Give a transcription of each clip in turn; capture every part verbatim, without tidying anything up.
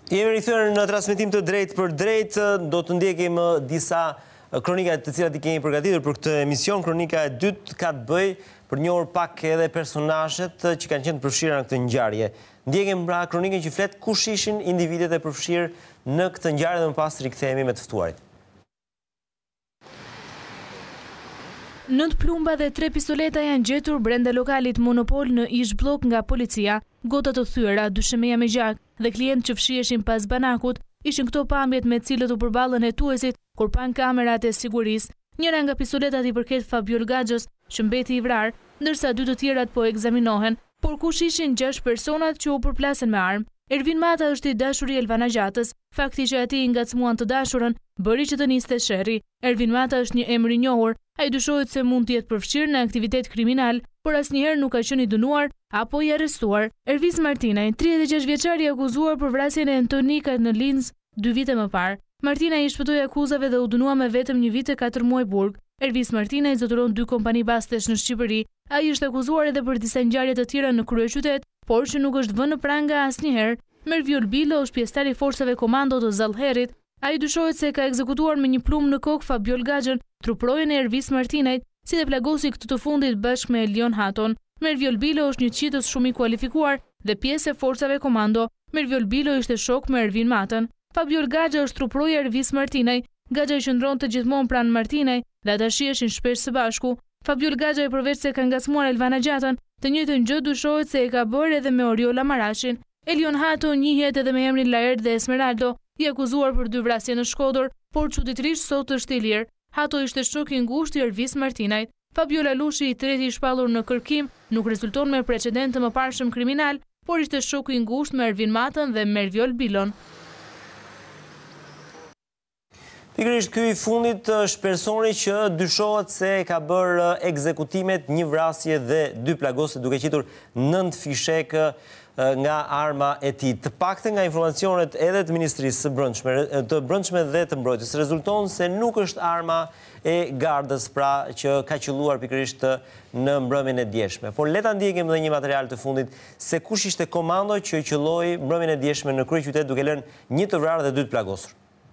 Jemi rikthyer në transmetim të drejtë për drejtë, do të ndjekim disa kronika të cilat i kemi përgatitur për këtë emision. Kronika e dytë ka të bëjë për njohur pak edhe personazhet që kanë qenë përfshirë në këtë ngjarje. Ndjekim pra kronikën që flet kush ishin individet e përfshirë në këtë ngjarje dhe më pas rikthehemi me të ftuarit. Nënt plumba dhe tre pistoleta janë gjetur brenda lokalit Monopol në ish blok nga policia. Gota të thyera, dyshemeja me gjak dhe klient që fshiheshin pas banakut ishin këto pamjet me cilët u përballën hetuesit kur pan kamerat e sigurisë. Njëra nga pistoletat i përket Fabiol Gaxhës, që mbeti i vrarë, ndërsa dy të tjerat po ekzaminohen. Por kush ishin gjashtë personat që u përplasen me armë? Ervin Mata është i dashuri i Elvana Gjatës. Fakti që ati i ngacmuan të dashurën bëri që të niste sherri. Ervin Mata është një emër i njohur. Ai dyshohet se mund të jetë përfshirë në aktivitet kriminal, por asnjëherë nuk ka qenë i dënuar apo i arrestuar. Ervis Martinaj, tridhjetë e gjashtë vjeçar, i akuzuar për vrasjen e Antonikat në Linz dy vite më parë. Martinaj i shpëtoi akuzave dhe u dënua me vetëm një vit e katër muaj burg. Ervis Martinaj zotëron dy kompani bastesh në Shqipëri. Ai është akuzuar edhe për disa ngjarje të tjera në kryeqytet, por që nuk është vënë në pranga asnjëherë. Merviol Bilo është pjesëtar i forcave komando të Zallherit. Ai dyshohet se ka ekzekutuar me një plumb në kokë Fabiol Gaxhën, truprojën e Ervis Martinajt, si dhe plagosi këtë të fundit bashkë me Elion Haton. Merviol Bilo është një qitës shumë i kualifikuar dhe pjesë e forcave komando. Merviol Bilo ishte shok me Ervin Matën. Fabiol Gaxha është truproja e Ervis Martinaj. Gaxha i qëndronte gjithmonë pranë Martinaj dhe ata shiheshin shpesh së bashku. Fabiol Gaxha, i përveç se ka ngacmuar Elvana Gjatën, të njëjtën gjë dyshohet se e ka bërë edhe me Oriola Marashin. Elion Hato njihet edhe me emrin Laerd dhe Esmeraldo, i akuzuar për dy vrasje në Shkodër, por çuditërisht sot është i lirë. Hato ishte shok i ngushtë i Ervis Martinajt. Fabiola Lushi, i treti i shpallur në kërkim, nuk rezulton me precedent të mëparshëm kriminal, por ishte shoku i ngushtë me Ervin Matën dhe Merviol Bilon. Pikërisht ky i fundit është personi që dyshohet se ka bërë ekzekutimet, një vrasje dhe dy plagosje, duke qitur nëntë fishek nga arma e tij. Të paktën nga informacionet edhe të Ministrisë së Brendshme, të Brendshme dhe të Mbrojtjes, rezulton se nuk është arma e gardës, pra që ka qelluar pikërisht në mbrëmjen e djeshme. Por le ta ndjekim edhe një material të fundit se kush ishte komando që qelloi mbrëmjen e djeshme në kryeqytet duke lënë një të vrarë dhe dy të plagosur.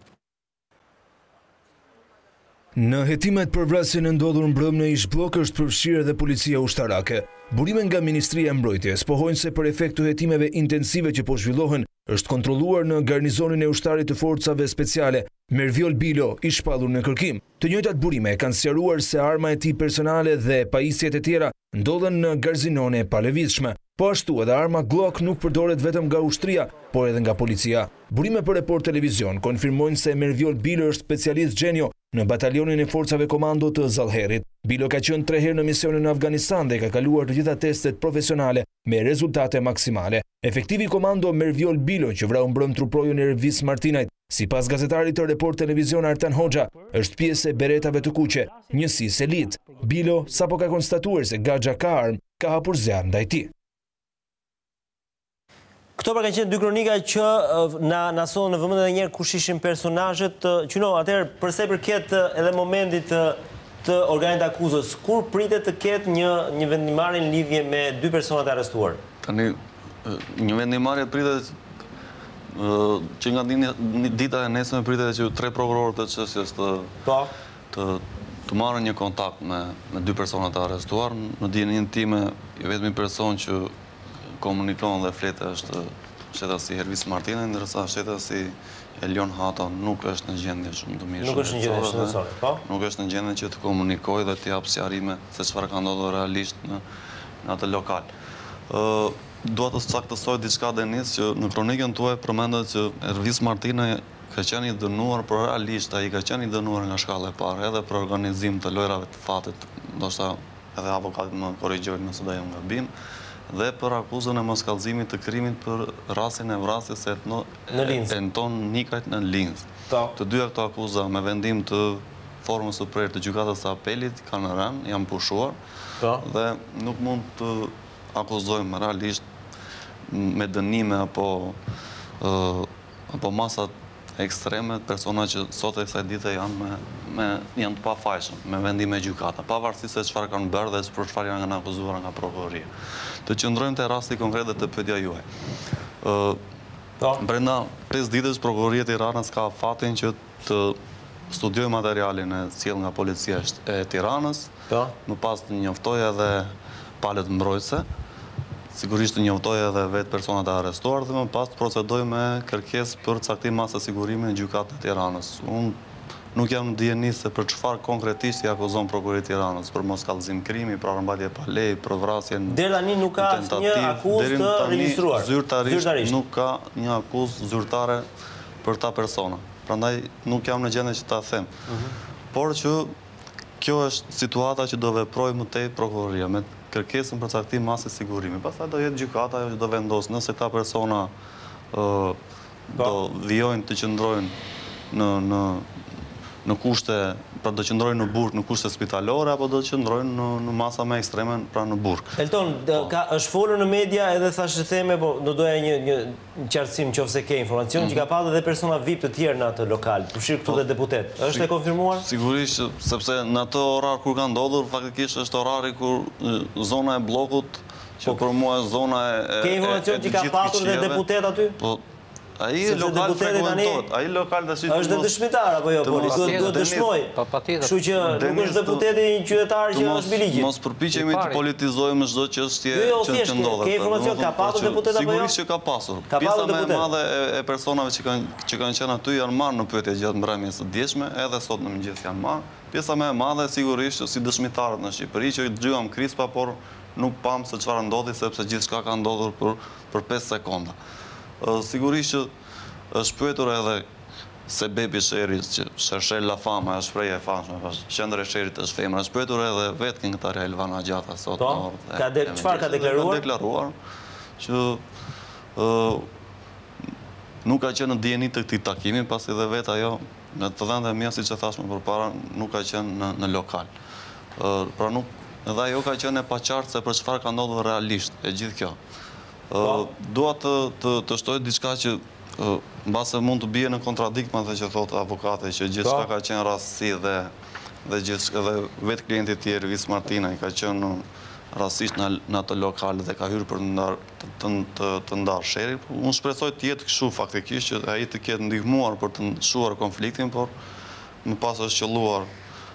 Në hetimet për vrasjen e ndodhur mbrëm në ish blok është përfshirë edhe policia ushtarake. Burime nga Ministria e Mbrojtjes pohojnë se për efekt të hetimeve intensive që po zhvillohen, është kontrolluar në garnizonin e ushtarit të forcave speciale, Merviol Bilo, i shpallur në kërkim. Të njëjtat burime kanë sqaruar se arma e tij personale dhe pajisjet e tjera ndodhen në garnizone pa lëvizshme. Po ashtu edhe arma Glock nuk përdoret vetëm nga ushtria, por edhe nga policia. Burime për Report Televizion konfirmojnë se Merviol Bilo është specialist gjenjo në batalionin e forcave komando të Zallherit. Bilo ka qenë tre herë në misionin në Afganistan dhe ka kaluar të gjitha testet profesionale me rezultate maksimale. Efektivi komando Merviol Bilo, që vrau mbrëm truprojën e Ervis Martinajt, sipas gazetarit të Report Televizion Artan Hoxha, është pjesë e beretave të kuqe, njësisë elit. Bilo sapo ka konstatuar se Gaxha ka armë, ka hapur zjarr ndaj tij. Këto pra kanë qenë dy kronika që na na solën në vëmendje edhe një herë kush ishin personazhet. Qyno, atëherë përse përket edhe momentit të, të organit akuzës, kur pritet të ketë një një vendimarrje në lidhje me dy personat e arrestuar? Tani një vendimarrje pritet që nga dita e nesme pritet që tre prokurorët e çështjes të po të të marrën një kontakt me me dy personat e arrestuar. Në dijenin time, i vetmi person që komunikon dhe fletë është shtetasi Ervis Martinaj, ndërsa shtetasi Elion Hato nuk është në gjendje shumë të mirë. Nuk është në gjendje shëndetësore, po? Nuk është në gjendje që të komunikojë dhe të jap sqarime se çfarë ka ndodhur realisht në, në atë lokal. Ë, dua të saktësoj diçka Denis, që në kronikën tuaj përmendet që Ervis Martinaj ka qenë i dënuar, por realisht ai ka qenë i dënuar nga shkalla e parë, edhe për organizim të lojrave të fatit, ndoshta edhe avokatit më korrigjojnë nëse do jam gabim, dhe për akuzën e moskallëzimit të krimit për rastin e vrasjes e Anton Nikajt në Linz. Të dyja këto akuza me vendim të formës së prerë të gjykatës së apelit kanë rënë, janë pushuar dhe nuk mund të akuzojmë realisht me dënime apo apo masat ekstreme persona që sot e kësaj dite janë me, me janë të pafajshëm me vendime gjykata, pavarësisht se çfarë kanë bërë dhe për çfarë janë akuzuar nga prokuroria. Të qëndrojmë te rasti konkret dhe të pyetja juaj. Ë Brenda pesë ditësh Prokuroria e Tiranës ka fatin që të studioj materialin e sjell nga policia e Tiranës, më pas të njoftoj edhe palët mbrojtëse, sigurisht të njoftoj edhe vetë personat e arrestuar dhe më pas të procedoj me kërkesë për caktim masë sigurimi në gjykatën e Tiranës. Unë nuk jam në dijeni se për çfarë konkretisht i akuzon Prokuroria e Tiranës, për mos kallëzim krimi, për armëmbajtje pa leje, për vrasjen. Deri tani nuk ka një akuzë të regjistruar. Zyrtarisht nuk ka një akuzë zyrtare për ta persona. Prandaj nuk jam në gjendje që ta them. Por që kjo është situata që do veproj më tej prokuroria me kërkesën për caktim masë sigurimi. Pastaj do jetë gjykata që do vendos nëse këta persona do vijojnë të qëndrojnë në në në kushte, pra do qëndrojnë në burg në kushte spitalore, apo do qëndrojnë në masa me ekstreme pra në burg. Elton, është folur në media edhe thashë theme, po do doja një qartësim qofse ke informacion, që ka pasur edhe persona V I P të tjerë në atë lokal, përfshirë këtu dhe deputet. Është e konfirmuar? Sigurisht, sepse në atë orar kur ka ndodhur, faktikisht është orari kur zona e bllokut, që për mua zona e Ke informacion që ka pasur dhe deputet aty? Ai lokal frekuentohet, ai lokal tash është dhe dëshmitar apo jo, po duhet dëshmoj. Kështu që nuk është deputeti një qytetar që është mbi ligjit. Mos përpiqemi të politizojmë çdo çështje që ndodhet. Ke informacion ka pasur deputet apo jo? Sigurisht që ka pasur. Pjesa më e madhe e personave që kanë që kanë qenë aty janë marrë në pyetje gjatë mbrëmjes së dieshme, edhe sot në mëngjes janë marrë. Pjesa më e madhe sigurisht si dëshmitarët në Shqipëri që dëgjuam krispa, por nuk pam se çfarë ndodhi sepse gjithçka ka ndodhur për për pesë sekonda. Sigurisht që është pyetur edhe se bebi Sherit, që Shershel La Fama është shprehje e famshme, qendra e Sherit është femra, është pyetur edhe vetë këngëtarja Elvana Gjata sot. Çfarë ka deklaruar? Ka deklaruar që nuk ka qenë në dijeni të këtij takimi, pasi dhe vetë ajo në të dhënat e mia, siç e thashmë përpara, nuk ka qenë në lokal. Pra nuk edhe ajo ka qenë e paqartë se për çfarë ka ndodhur realisht e gjithë kjo. Dua të shtoj diçka që mbase mund të bie në kontradikt me atë që thotë avokati, që gjithçka ka qenë rastësi dhe dhe vetë klienti i tij Ervis Martina i ka qenë rastësisht në atë lokal dhe ka hyrë për të ndarë sherin. Unë shpresoj të jetë kështu faktikisht, që ai të ketë ndihmuar për të nshuar konfliktin, por më pas është qelluar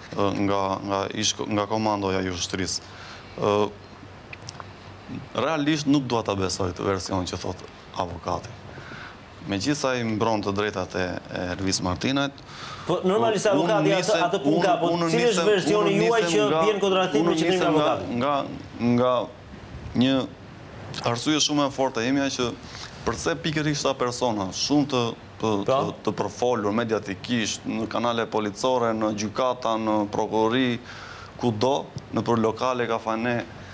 nga komandoja e ushtrisë. Realisht nuk dua ta besoj të version që thot avokati. Megjithësa i mbron të drejtat e Ervis Martinait. Po normalisht avokati atë punë ka, po cili është versioni juaj që bie në kontradiktim me qendrimin e avokatit? Nga nga një arsye shumë e fortë e imja që përse pikërisht ata persona shumë të të përfolur mediatikisht në kanale policore, në gjykata, në prokurori, kudo, në për lokale, kafane,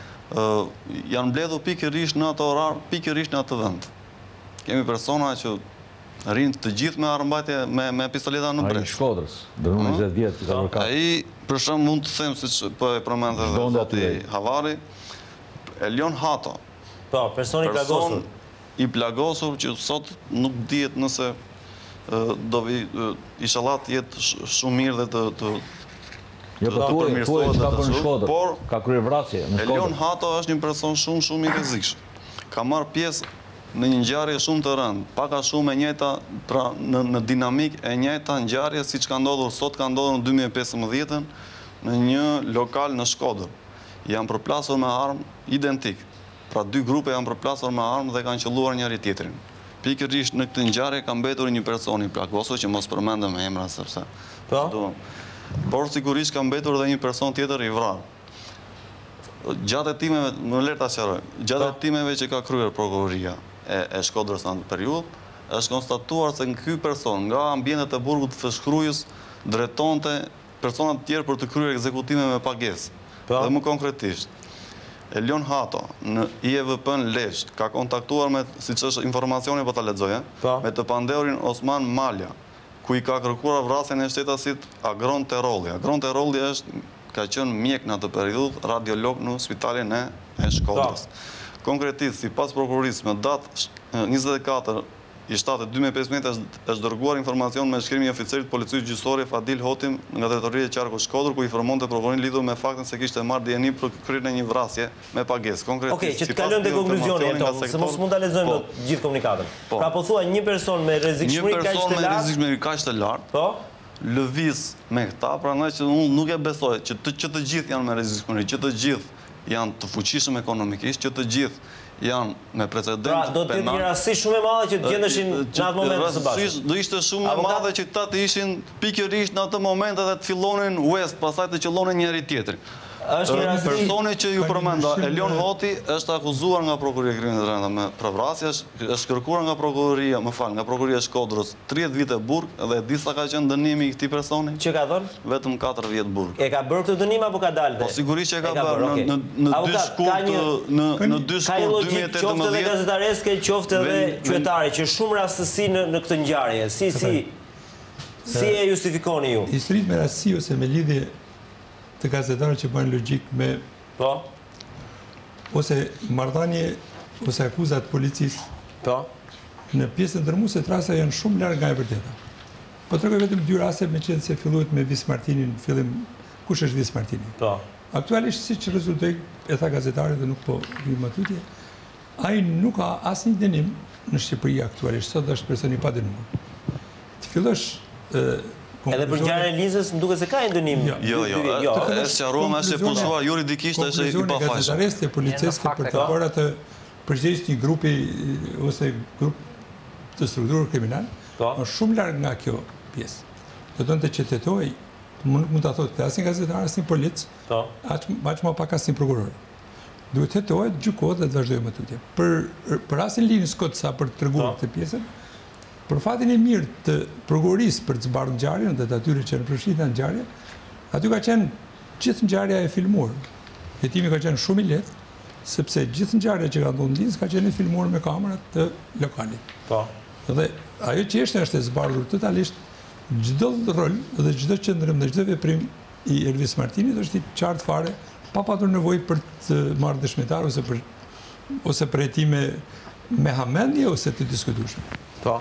janë mbledhur pikërisht në atë orar, pikërisht në atë vend. Kemi persona që rinë të gjithë me armbajtje me pistoleta në bresh. Ai Shkodrës, dërmu njëzet vjetë që ka Ai, për shemb mund të them, siç po e përmendë edhe zoti Havari, Elion Hato. Po, personi plagosur. I plagosur që sot nuk dihet nëse do vi inshallah të jetë shumë mirë dhe të Jo, po tuaj, tuaj që ka për në Shkodër, ka kryer vrasje në Shkodër. Elion Hato është një person shumë, shumë i rrezikshëm. Ka marrë pjesë në një ngjarje shumë të rëndë, paka shumë e njëjta, pra në dinamik e njëjta ngjarje siç ka ndodhur sot, ka ndodhur në dy mijë e pesëmbëdhjetë në një lokal në Shkodër. Janë përplasur me armë identik. Pra dy grupe janë përplasur me armë dhe kanë qelluar njëri tjetrin. Pikërisht në këtë ngjarje ka mbetur një person i plagosur që mos përmendem emra sepse po. Por sigurisht ka mbetur dhe një person tjetër i vrarë. Gjatë hetimeve, më lër ta sqaroj, gjatë hetimeve që ka kryer prokuroria e Shkodrës në atë periudhë, është konstatuar se ky person nga ambientet e burgut të Shkrujës drejtonte persona të tjerë për të kryer ekzekutime me pagesë. Dhe më konkretisht, Elion Hato në I E V P-n Lezhë ka kontaktuar me, siç është informacioni po ta lexoj, me të pandeurin Osman Malja, ku i ka kërkuar vrasjen e shtetasit Agron Terolli. Agron Terolli është ka qenë mjek në atë periudhë, radiolog në spitalin e Shkodrës. Konkretisht, sipas prokurorisë, me datë njëzet e katër i shtatë dy mijë e pesëmbëdhjetë është dërguar informacion me shkrimin e oficerit policisë gjyqësore Fadil Hotim nga drejtoria e qarkut Shkodër, ku informonte prokurorin lidhur me faktin se kishte marrë dieni për kryerjen e një vrasje me pagesë. Konkretisht, Okej, që të kalojmë te konkluzjoni e tonë, se mos mund ta lexojmë dot gjithë komunikatën. Pra po thua një person me rrezikshmëri kaq të lartë. Një person me rrezikshmëri kaq të lartë. Po. Lëviz me këta, prandaj që unë nuk e besoj që të, që të gjithë janë me rrezikshmëri, që të gjithë janë të fuqishëm ekonomikisht, që të gjithë janë me precedent penal. Pra, do të jetë një rastësi shumë e madhe që të gjendeshin në atë moment së bashku. Do ishte shumë e madhe që këta të ishin pikërisht në atë moment edhe të fillonin West, pastaj të qellonin njëri tjetrin. Personi që ju përmenda, Elion Hoti, është akuzuar nga Prokuroria e Krimit të Rënda me përvrasje, është kërkuar nga Prokuroria, më fal, nga Prokuroria e Shkodrës tridhjetë vite burg dhe di sa ka qenë dënimi i këtij personi? Që ka dhënë? Vetëm katër vjet burg. E ka bërë këtë dënim apo ka dalë? Po sigurisht që e ka bërë në në dy shkurt në në dy shkurt dy mijë e tetëmbëdhjetë. Qoftë edhe gazetareske, qoftë edhe qytetare që shumë rastësi në në këtë ngjarje. Si si si e justifikoni ju? Historitë me rastësi ose me lidhje të gazetarë që bëjnë logjik me po ose marrëdhënie ose akuzat policisë. Po. Në pjesën ndërmuese të rasta janë shumë larg nga e vërteta. Po tregoj vetëm dy raste me qenë se filluat me Vis Martinin në fillim. Kush është Vis Martini? Po. Aktualisht siç rezultoi e tha gazetari dhe nuk po vi më tutje, ai nuk ka asnjë dënim në Shqipëri aktualisht, sot është person i padënuar. Të fillosh edhe për ngjarjen e Lizës, më duket se ka një dënim. Jo, jo, është sqaruar, është e pushuar juridikisht, është i pafajshëm. Arresti policeske për të bërë atë përgjegjës një grupi ose grup të strukturë kriminal, është shumë larg nga kjo pjesë. Do donte që të tetoj, nuk mund ta thotë asnjë gazetar, asnjë polic, aq aq më pak asnjë prokuror. Duhet të tetohet, gjykohet dhe të vazhdojë më tutje. Për për rastin Linës Kotsa për të treguar këtë pjesën, për fatin e mirë të prokurorisë për të zbarë ngjarjen dhe të atyre që në përfshirë në ngjarje, aty ka qenë gjithë ngjarja e filmuar. Hetimi ka qenë shumë i lehtë, sepse gjithë ngjarja që ka ndodhur në Linz ka qenë e filmuar me kamerat të lokalit. Po. Dhe ajo që është është e zbardhur totalisht çdo rol dhe çdo qendrim dhe çdo veprim i Elvis Martinit është i qartë fare, pa patur nevojë për të marrë dëshmitar ose për ose për hetime me hamendje ose të diskutueshme. Po.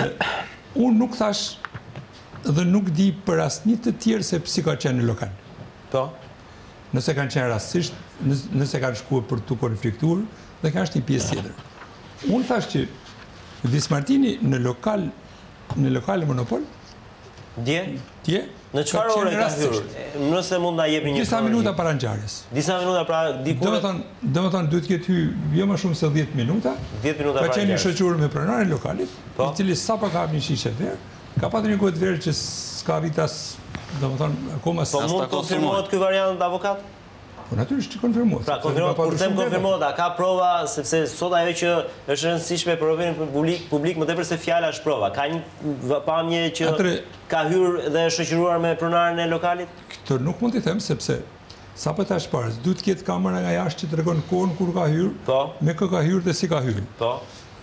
Unë nuk thash dhe nuk di për asnjë të tjerë se si ka qenë në lokal. Po. Nëse kanë qenë rastësisht, nëse kanë shkuar për të konfliktuar, dhe ka është një pjesë tjetër. Unë thash që Vis Martini në lokal në lokale Monopol, dje? Dje? Në çfarë ore ka hyrë? Nëse mund na jepni një disa minuta para ngjarjes. Disa minuta pra diku. Domethënë, domethënë duhet të ketë hyrë jo më shumë se dhjetë minuta. dhjetë minuta para. Ka qenë i shoqëruar me pronarin e lokalit, i cili sapo ka hapur një shishe verë, ka pasur një gotë verë që s'ka vitas, domethënë akoma s'ka. Po mund të konfirmohet ky variant avokat? Po natyrisht konfirmohet. Pra konfirmohet, kur them konfirmohet, a ka prova, sepse sot ajo që është e rëndësishme për opinionin publik, publik më tepër se fjala është prova. Ka një pamje që ka hyrë dhe është shoqëruar me pronarin e lokalit? Këtë nuk mund t'i them sepse sapo tash para, duhet të ketë kamera nga jashtë që tregon kohën kur ka hyrë, me kë ka hyrë dhe si ka hyrë. Po.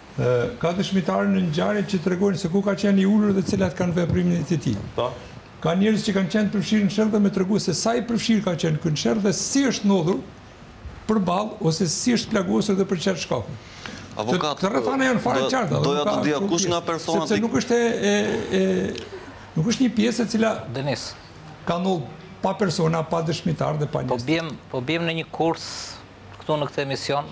Ka dëshmitarë në ngjarje që tregojnë se ku ka qenë i ulur dhe cilat kanë veprimin e tij. Po. Ka njerëz që kanë qenë përfshirë në sherr dhe me tregu se sa i përfshirë ka qenë ky në sherr dhe si është ndodhur përballë ose si është plagosur dhe për çfarë shkakun. Avokat, të rrethana janë fare qarta. Doja të dija kush nga personat sepse nuk është e e nuk është një pjesë e cila Denis ka ndodhur pa persona, pa dëshmitar dhe pa njerëz. Po bjem, po bjem në një kurs këtu në këtë emision.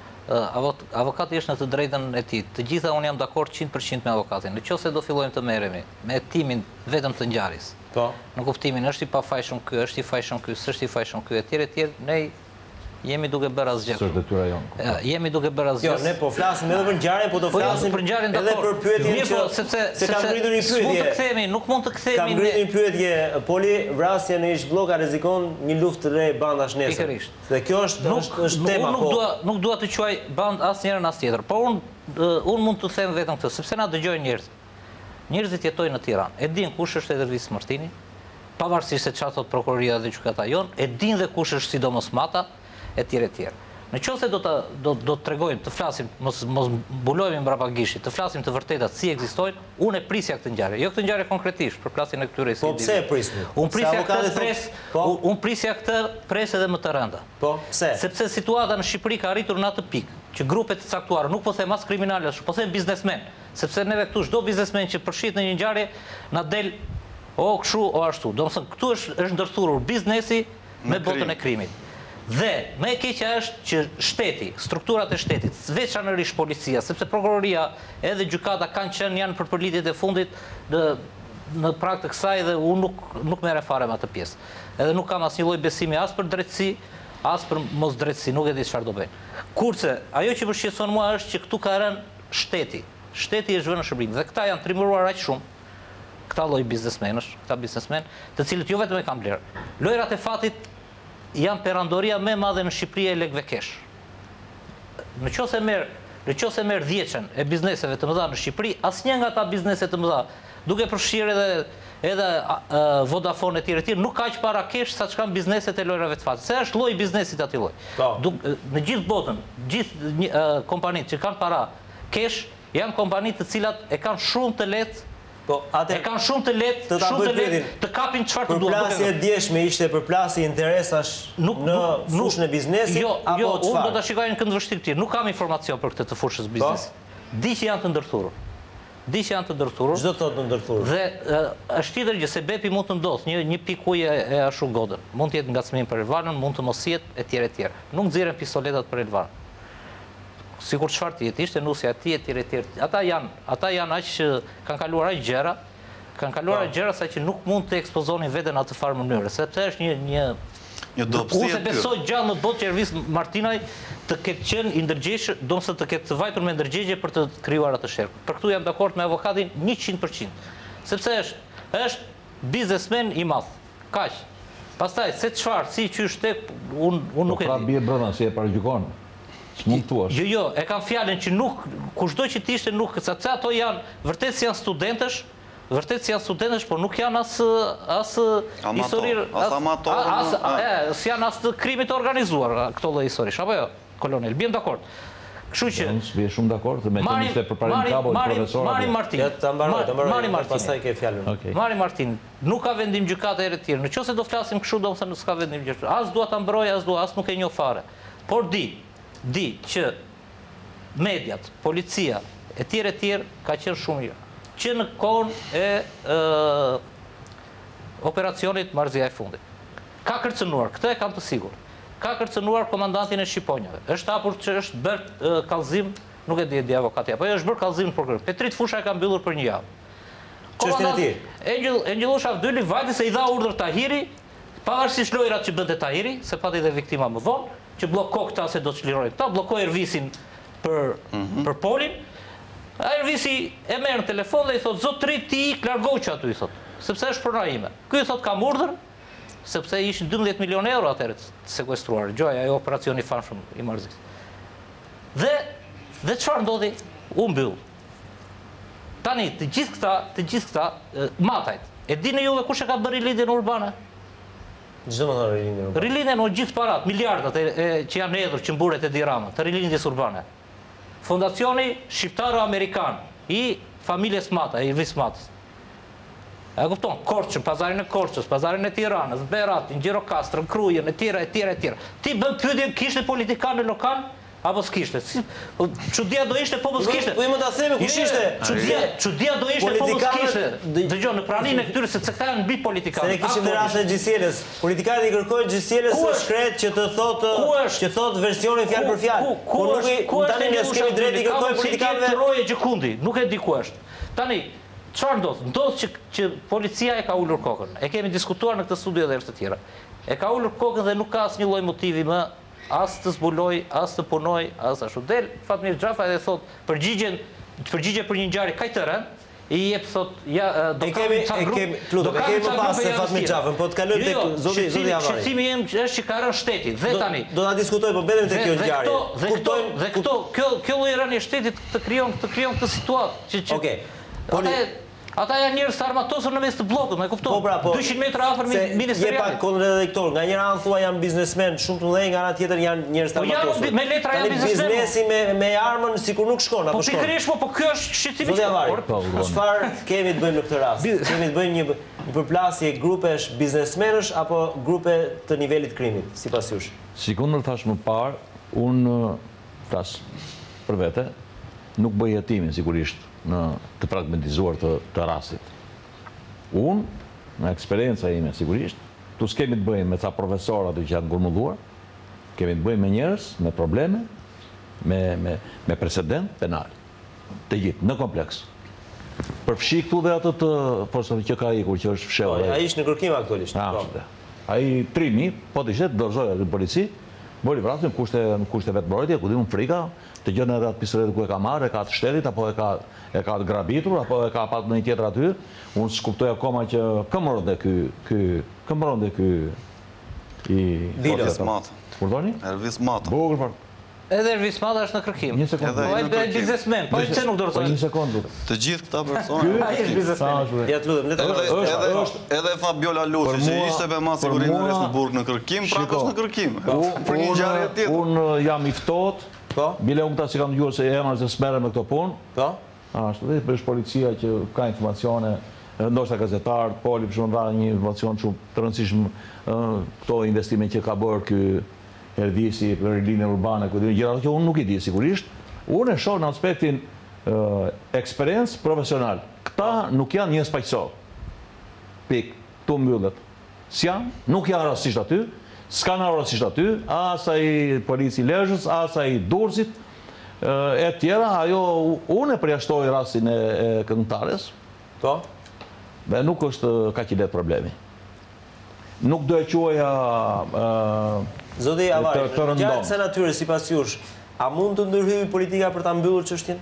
Avokati është në të drejtën e tij. Të gjitha unë jam dakord cind përqind me avokatin. Nëse do fillojmë të merremi me hetimin vetëm të ngjarjes. Po. Në kuptimin është i pafajshëm ky, është i fajshëm ky, s'është i fajshëm ky, etj etj, ne jemi duke bërë asgjë. S'është detyra jonë. Jemi duke bërë asgjë. Jo, ne po flasim edhe për ngjarjen, po do flasim për ngjarjen edhe për pyetjen që sepse se kam ngritur një pyetje. Nuk mund të kthehemi, nuk mund të kthehemi. Kam ngritur një pyetje, Poli, vrasja në ish bllok rrezikon një luftë të re bandash nesër. Dhe kjo është është tema po. Nuk dua nuk dua të quaj band asnjërin as tjetër, por unë unë mund të them vetëm këtë, sepse na dëgjojnë njerëz. Njerëzit jetojnë në Tiranë, e din kush është Elvis Martini, pavarësisht se çfarë thot prokuroria dhe gjykata jon, e din dhe kush është sidomos Mata, etj etj. Në qoftë se do të do do të tregojmë, të flasim, mos mos mbulohemi mbrapa gishtit, të flasim të vërtetat si ekzistojnë, unë e prisja këtë ngjarje. Jo këtë ngjarje konkretisht, për plasjen e këtyre Po pse e prisni? Unë prisja këtë pres, unë prisja këtë pres edhe më të rënda. Po, pse? Sepse situata në Shqipëri ka arritur në atë pikë që grupe të caktuara, nuk po them as kriminale, po them biznesmen, sepse neve këtu çdo biznesmen që përshihet në një ngjarje na del o kështu o ashtu. Domethënë këtu është është ndërthurur biznesi me botën e krimit. Dhe më e keqja është që shteti, strukturat e shtetit, veçanërisht policia, sepse prokuroria edhe gjykata kanë qenë janë për përlitjet e fundit në në prag të kësaj dhe unë nuk nuk merre fare me atë pjesë. Edhe nuk kam asnjë lloj besimi as për drejtësi, as për mosdrejtësi, nuk e di çfarë do bëjnë. Kurse ajo që më shqetëson mua është që këtu ka rënë shteti. Shteti është vënë në shërbim dhe këta janë trimëruar aq shumë. Këta lloj biznesmenësh, këta biznesmen, të cilët jo vetëm e kanë blerë. Lojrat e fatit janë perandoria më e madhe në Shqipëri e lekëve kesh. Në qoftë se merr, në qoftë se merr dhjetën e bizneseve të mëdha në Shqipëri, asnjë nga ata biznese të mëdha, duke përfshirë edhe edhe uh, Vodafone e tjerë e tjerë, nuk ka aq para kesh sa çka bizneset e lojrave të fatit. Se është lloji i biznesit aty lloj. Në gjithë botën, gjithë uh, kompanitë që kanë para kesh janë kompani të cilat e kanë shumë të lehtë Po, atë e kanë shumë të lehtë, shumë të lehtë të kapin çfarë të duan. Përplasje e djeshme ishte përplasje interesash në fushën e biznesit jo, apo jo, çfarë? Unë do ta shikoj në kënd vështirë tjetër. Nuk kam informacion për këtë të fushës biznesit. Di që janë të ndërthurur. Di që janë të ndërthurur. Çdo thotë të ndërthurur. Dhe është tjetër gjë se bepi mund të ndodh, një një pikë ujë e ashtu godën. Mund të jetë ngacmim për Elvanën, mund të mos jetë etj etj. Nuk nxirren pistoletat për Elvanën. Sikur çfarë të jetë, ishte nusja e tij etj etj. Ata janë, ata janë aq që kanë kaluar aq gjëra, kanë kaluar aq gjëra sa që nuk mund të ekspozonin veten në atë farë mënyre, sepse është një një një dobësi. Unë besoj gjallë në botë që Ervis Martinaj të ketë qenë i ndërgjegjshëm, domosë të ketë vajtur me ndërgjegje për të krijuar atë sherk. Për këtu jam dakord me avokatin njëqind përqind. Sepse është është biznesmen i madh. Kaq. Pastaj se çfarë, si qysh tek unë unë nuk e di. Pra bie brenda si e paragjykon. S'mund thuash. Jo, jo, e kam fjalën që nuk kushdo që të ishte nuk, sepse ato janë vërtet si janë studentësh, vërtet si janë studentësh, por nuk janë as as histori, as amator, as e, si janë as të krimit të organizuar këto lloj historish, apo jo, kolonel, bjem dakord. Kështu që unë s'bie shumë dakord me të ishte përparim kabo profesor. Mari Martin. Ja ta mbaroj, ta Mari mbaroj, Martin. pastaj ke fjalën. Mari Martin, nuk ka vendim gjykata herë të tjerë. Nëse do flasim kështu, domethënë s'ka vendim gjykata. As dua ta mbroj, as dua, as nuk e njoh fare. Por di di që mediat, policia, e tjerë e tjerë ka qenë shumë mirë. Që në kohën e, e operacionit Marrëzia e fundit. Ka kërcënuar, këtë e kam të sigurt. Ka kërcënuar komandantin e Shqiponjave. Është hapur që është bërë kallëzim, nuk e di di avokati, apo është bërë kallëzim në prokurim. Petrit Fusha e ka mbyllur për një javë. Çështën e tij. Engjëll Engjëllosh Avdyli vajti se i dha urdhër Tahiri, pavarësisht lojrat që bënte Tahiri, se pati dhe viktima më vonë, që blokoi këta se do të çlirojnë këta, blokoi Ervisin për për Polin. A Ervisi e merr në telefon dhe i thot zotri ti largohu që aty i thot, sepse është prona ime. Ky i thot kam urdhër, sepse ishin dymbëdhjetë milionë euro atëherë të sekuestruar, gjoja ajo operacioni i famshëm i Marrëzisë. Dhe dhe çfarë ndodhi? U mbyll. Tani të gjithë këta, të gjithë këta matajt. E dini juve kush e ka bërë rilindjen urbane? Çdo më thonë rilindjen urbane. Rilindjen o gjithë parat, miliardat e, e, që janë hedhur, që mburet e dirama, të rilindjes urbane. Fondacioni Shqiptaro-Amerikan i familjes Mata, i Ervis Matës. E kupton, Korçën, pazarin e Korçës, pazarin e Tiranës, Beratin, Gjirokastrën, Krujën, e tjera, e tjera, e tjera. Ti bën pyetje, kishte politikanë lokal? Apo s'kishte? Çudia do ishte po mos kishte. Po i mund ta themi kush ishte? Çudia, çudia do ishte po mos kishte. Dëgjoj në praninë e këtyre se këta janë mbi politikanë. Se ne kishim në rastin e Gjisjelës. Politikanët i kërkojnë Gjisjelës së shkret që të thotë që thotë versionin fjalë për fjalë. Ku nuk tani ne s'kemi drejt i kërkojmë politikanëve. Roje Gjikundi, nuk e di ku është. Tani çfarë ndodh? Ndodh që që policia e ka ulur kokën. E kemi diskutuar në këtë studio edhe herë të tjera. E ka ulur kokën dhe nuk ka asnjë lloj motivi më as të zbuloj, as të punoj, as ashtu. Del Fatmir Xhafa edhe thot përgjigjen, përgjigje për një ngjarje kaq të rënd, i jep thot ja do të kemi e kemi Pluto, e kemi më pas se Fatmir Xhafën, po të kalojmë tek zoti zoti Avari. Shqetësimi im është që ka rënë shteti dhe tani. Do ta diskutoj po betejmë tek kjo ngjarje. Kuptojmë dhe këto kjo kjo lloj rënie shtetit të krijon të krijon këtë situatë që që Okej. Ata janë njerëz të armatosur në mes të bllokut, më kupton? Po pra, po. dyqind metër afër ministerialit. Je pak kontradiktor. Nga njëra anë thua janë biznesmen shumë të mëdhenj, nga ana tjetër janë njerëz të armatosur. Po janë me letra janë biznesmen. Biznesi me me armën sikur nuk shkon, apo shkon. Po pikërisht, po, po kjo është shqetësim. Çfarë kemi të bëjmë në këtë rast? Kemi të bëjmë një një përplasje grupesh biznesmenësh apo grupe të nivelit krimit, sipas jush? Sikundër thash më parë, unë flas për vete, nuk bëj hetimin sigurisht në të fragmentizuar të, të rastit. Unë, në eksperienca ime sigurisht, tu s'kemi të bëjmë me ca profesorat që janë ngurmulluar, kemi të bëjmë me njerëz, me probleme, me, me, me precedent penal. Të gjithë, në kompleks. Përfshi këtu dhe atë të forse që ka ikur, që është fshehur. Ai ishte në kërkim aktualisht. Ai tre mijë, po të ishte dorëzoja në polici, bëri vrasjen në kushte në kushte vetëmbrojtje, ku diun frika, të gjën edhe atë pistolet ku e ka marrë, e ka të shtetit apo e ka e ka grabitur apo e ka pasur në një tjetër aty. Unë s'kuptoj akoma që këmbëronte ky ky këmbëronte ky i Ervis Mata. Urdhoni? Ervis Mata. Bukur. Edhe Ervis Mata është në kërkim. Një sekondë. Po ai bëhet biznesmen, po pse nuk dorëzon? Një sekondë. Të gjithë këta persona. Ai është biznesmen. Ja të lutem, le të Edhe edhe Fabiola Luçi që ishte me mas sigurinë në Respublikën në kërkim, pra është në kërkim. Për një ngjarje tjetër. Unë jam i ftohtë. Po. Bile unë këta që kam dëgjuar se emra se s'merren me këto punë. Po. Ashtu dhe është policia që ka informacione, ndoshta gazetar, poli për shembull dha një informacion shumë të rëndësishëm këto investime që ka bërë ky Ervisi për linjën urbane, ku gjëra që unë nuk i di sigurisht. Unë e shoh në aspektin eksperiencë profesional. Këta nuk janë njerëz paqësor. Pik, tu mbyllet. S'janë, nuk janë rastësisht aty. S'ka në rastësisht aty, as ai polici Lezhës, as ai Durrësit, e tjera, ajo unë e përjashtoj rastin e këngëtares. Po. Dhe nuk është kaq i lehtë problemi. Nuk do e quaja Zoti Avaj, gjatë se natyre sipas jush, a mund të ndërhyjë politika për ta mbyllur çështjen?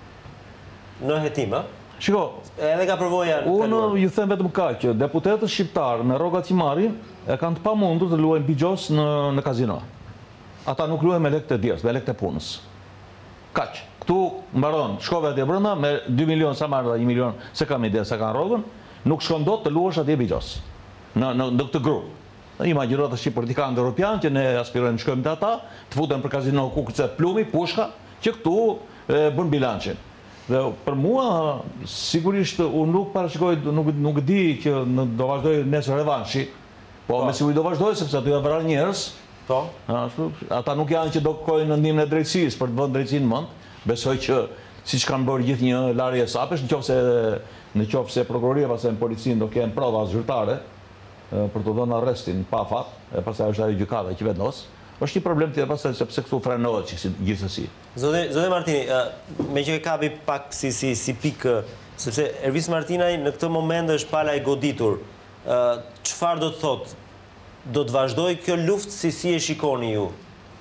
Në hetim, a? Shiko, edhe ka përvoja. Unë ju them vetëm kaq që deputetët shqiptarë në rrogat që marrin e kanë të pamundur të luajnë bigjos në në kazino. Ata nuk luajnë me lekë të dielës, me lekë të punës. Kaq. Ktu mbaron, shkove atje brenda me dy milion sa marrë, një milion se kam ide sa kanë rrogën, nuk shkon dot të luash atje bigjos. Në në në këtë grup. Imagjino të shqip politikanë europian që ne aspirojmë të shkojmë te ata, të futen për kazino kukëcet plumi, pushka, që këtu bën bilancin. Dhe për mua sigurisht unë nuk parashikoj, nuk nuk di që do vazhdoj nesër revanshi, po me siguri do vazhdoj sepse aty janë vrarë njerëz. Po. Ashtu, ata nuk janë që do kërkojnë në ndihmën e drejtësisë për të vënë drejtësinë mend. Besoj që siç kanë bërë gjithë një larje sapesh, nëse nëse prokuroria pastaj policinë do kenë prova zyrtare për të dhënë arrestin pa fat, e pastaj është ajo gjykata që vendos. Është një problem tjetër pastaj sepse këtu frenohet gjithsesi. Zoti Zoti Martini, me që e kapi pak si si si pikë, sepse Ervis Martinaj në këtë moment është pala e goditur. Çfarë do të thotë? Do të vazhdoj kjo luftë si si e shikoni ju?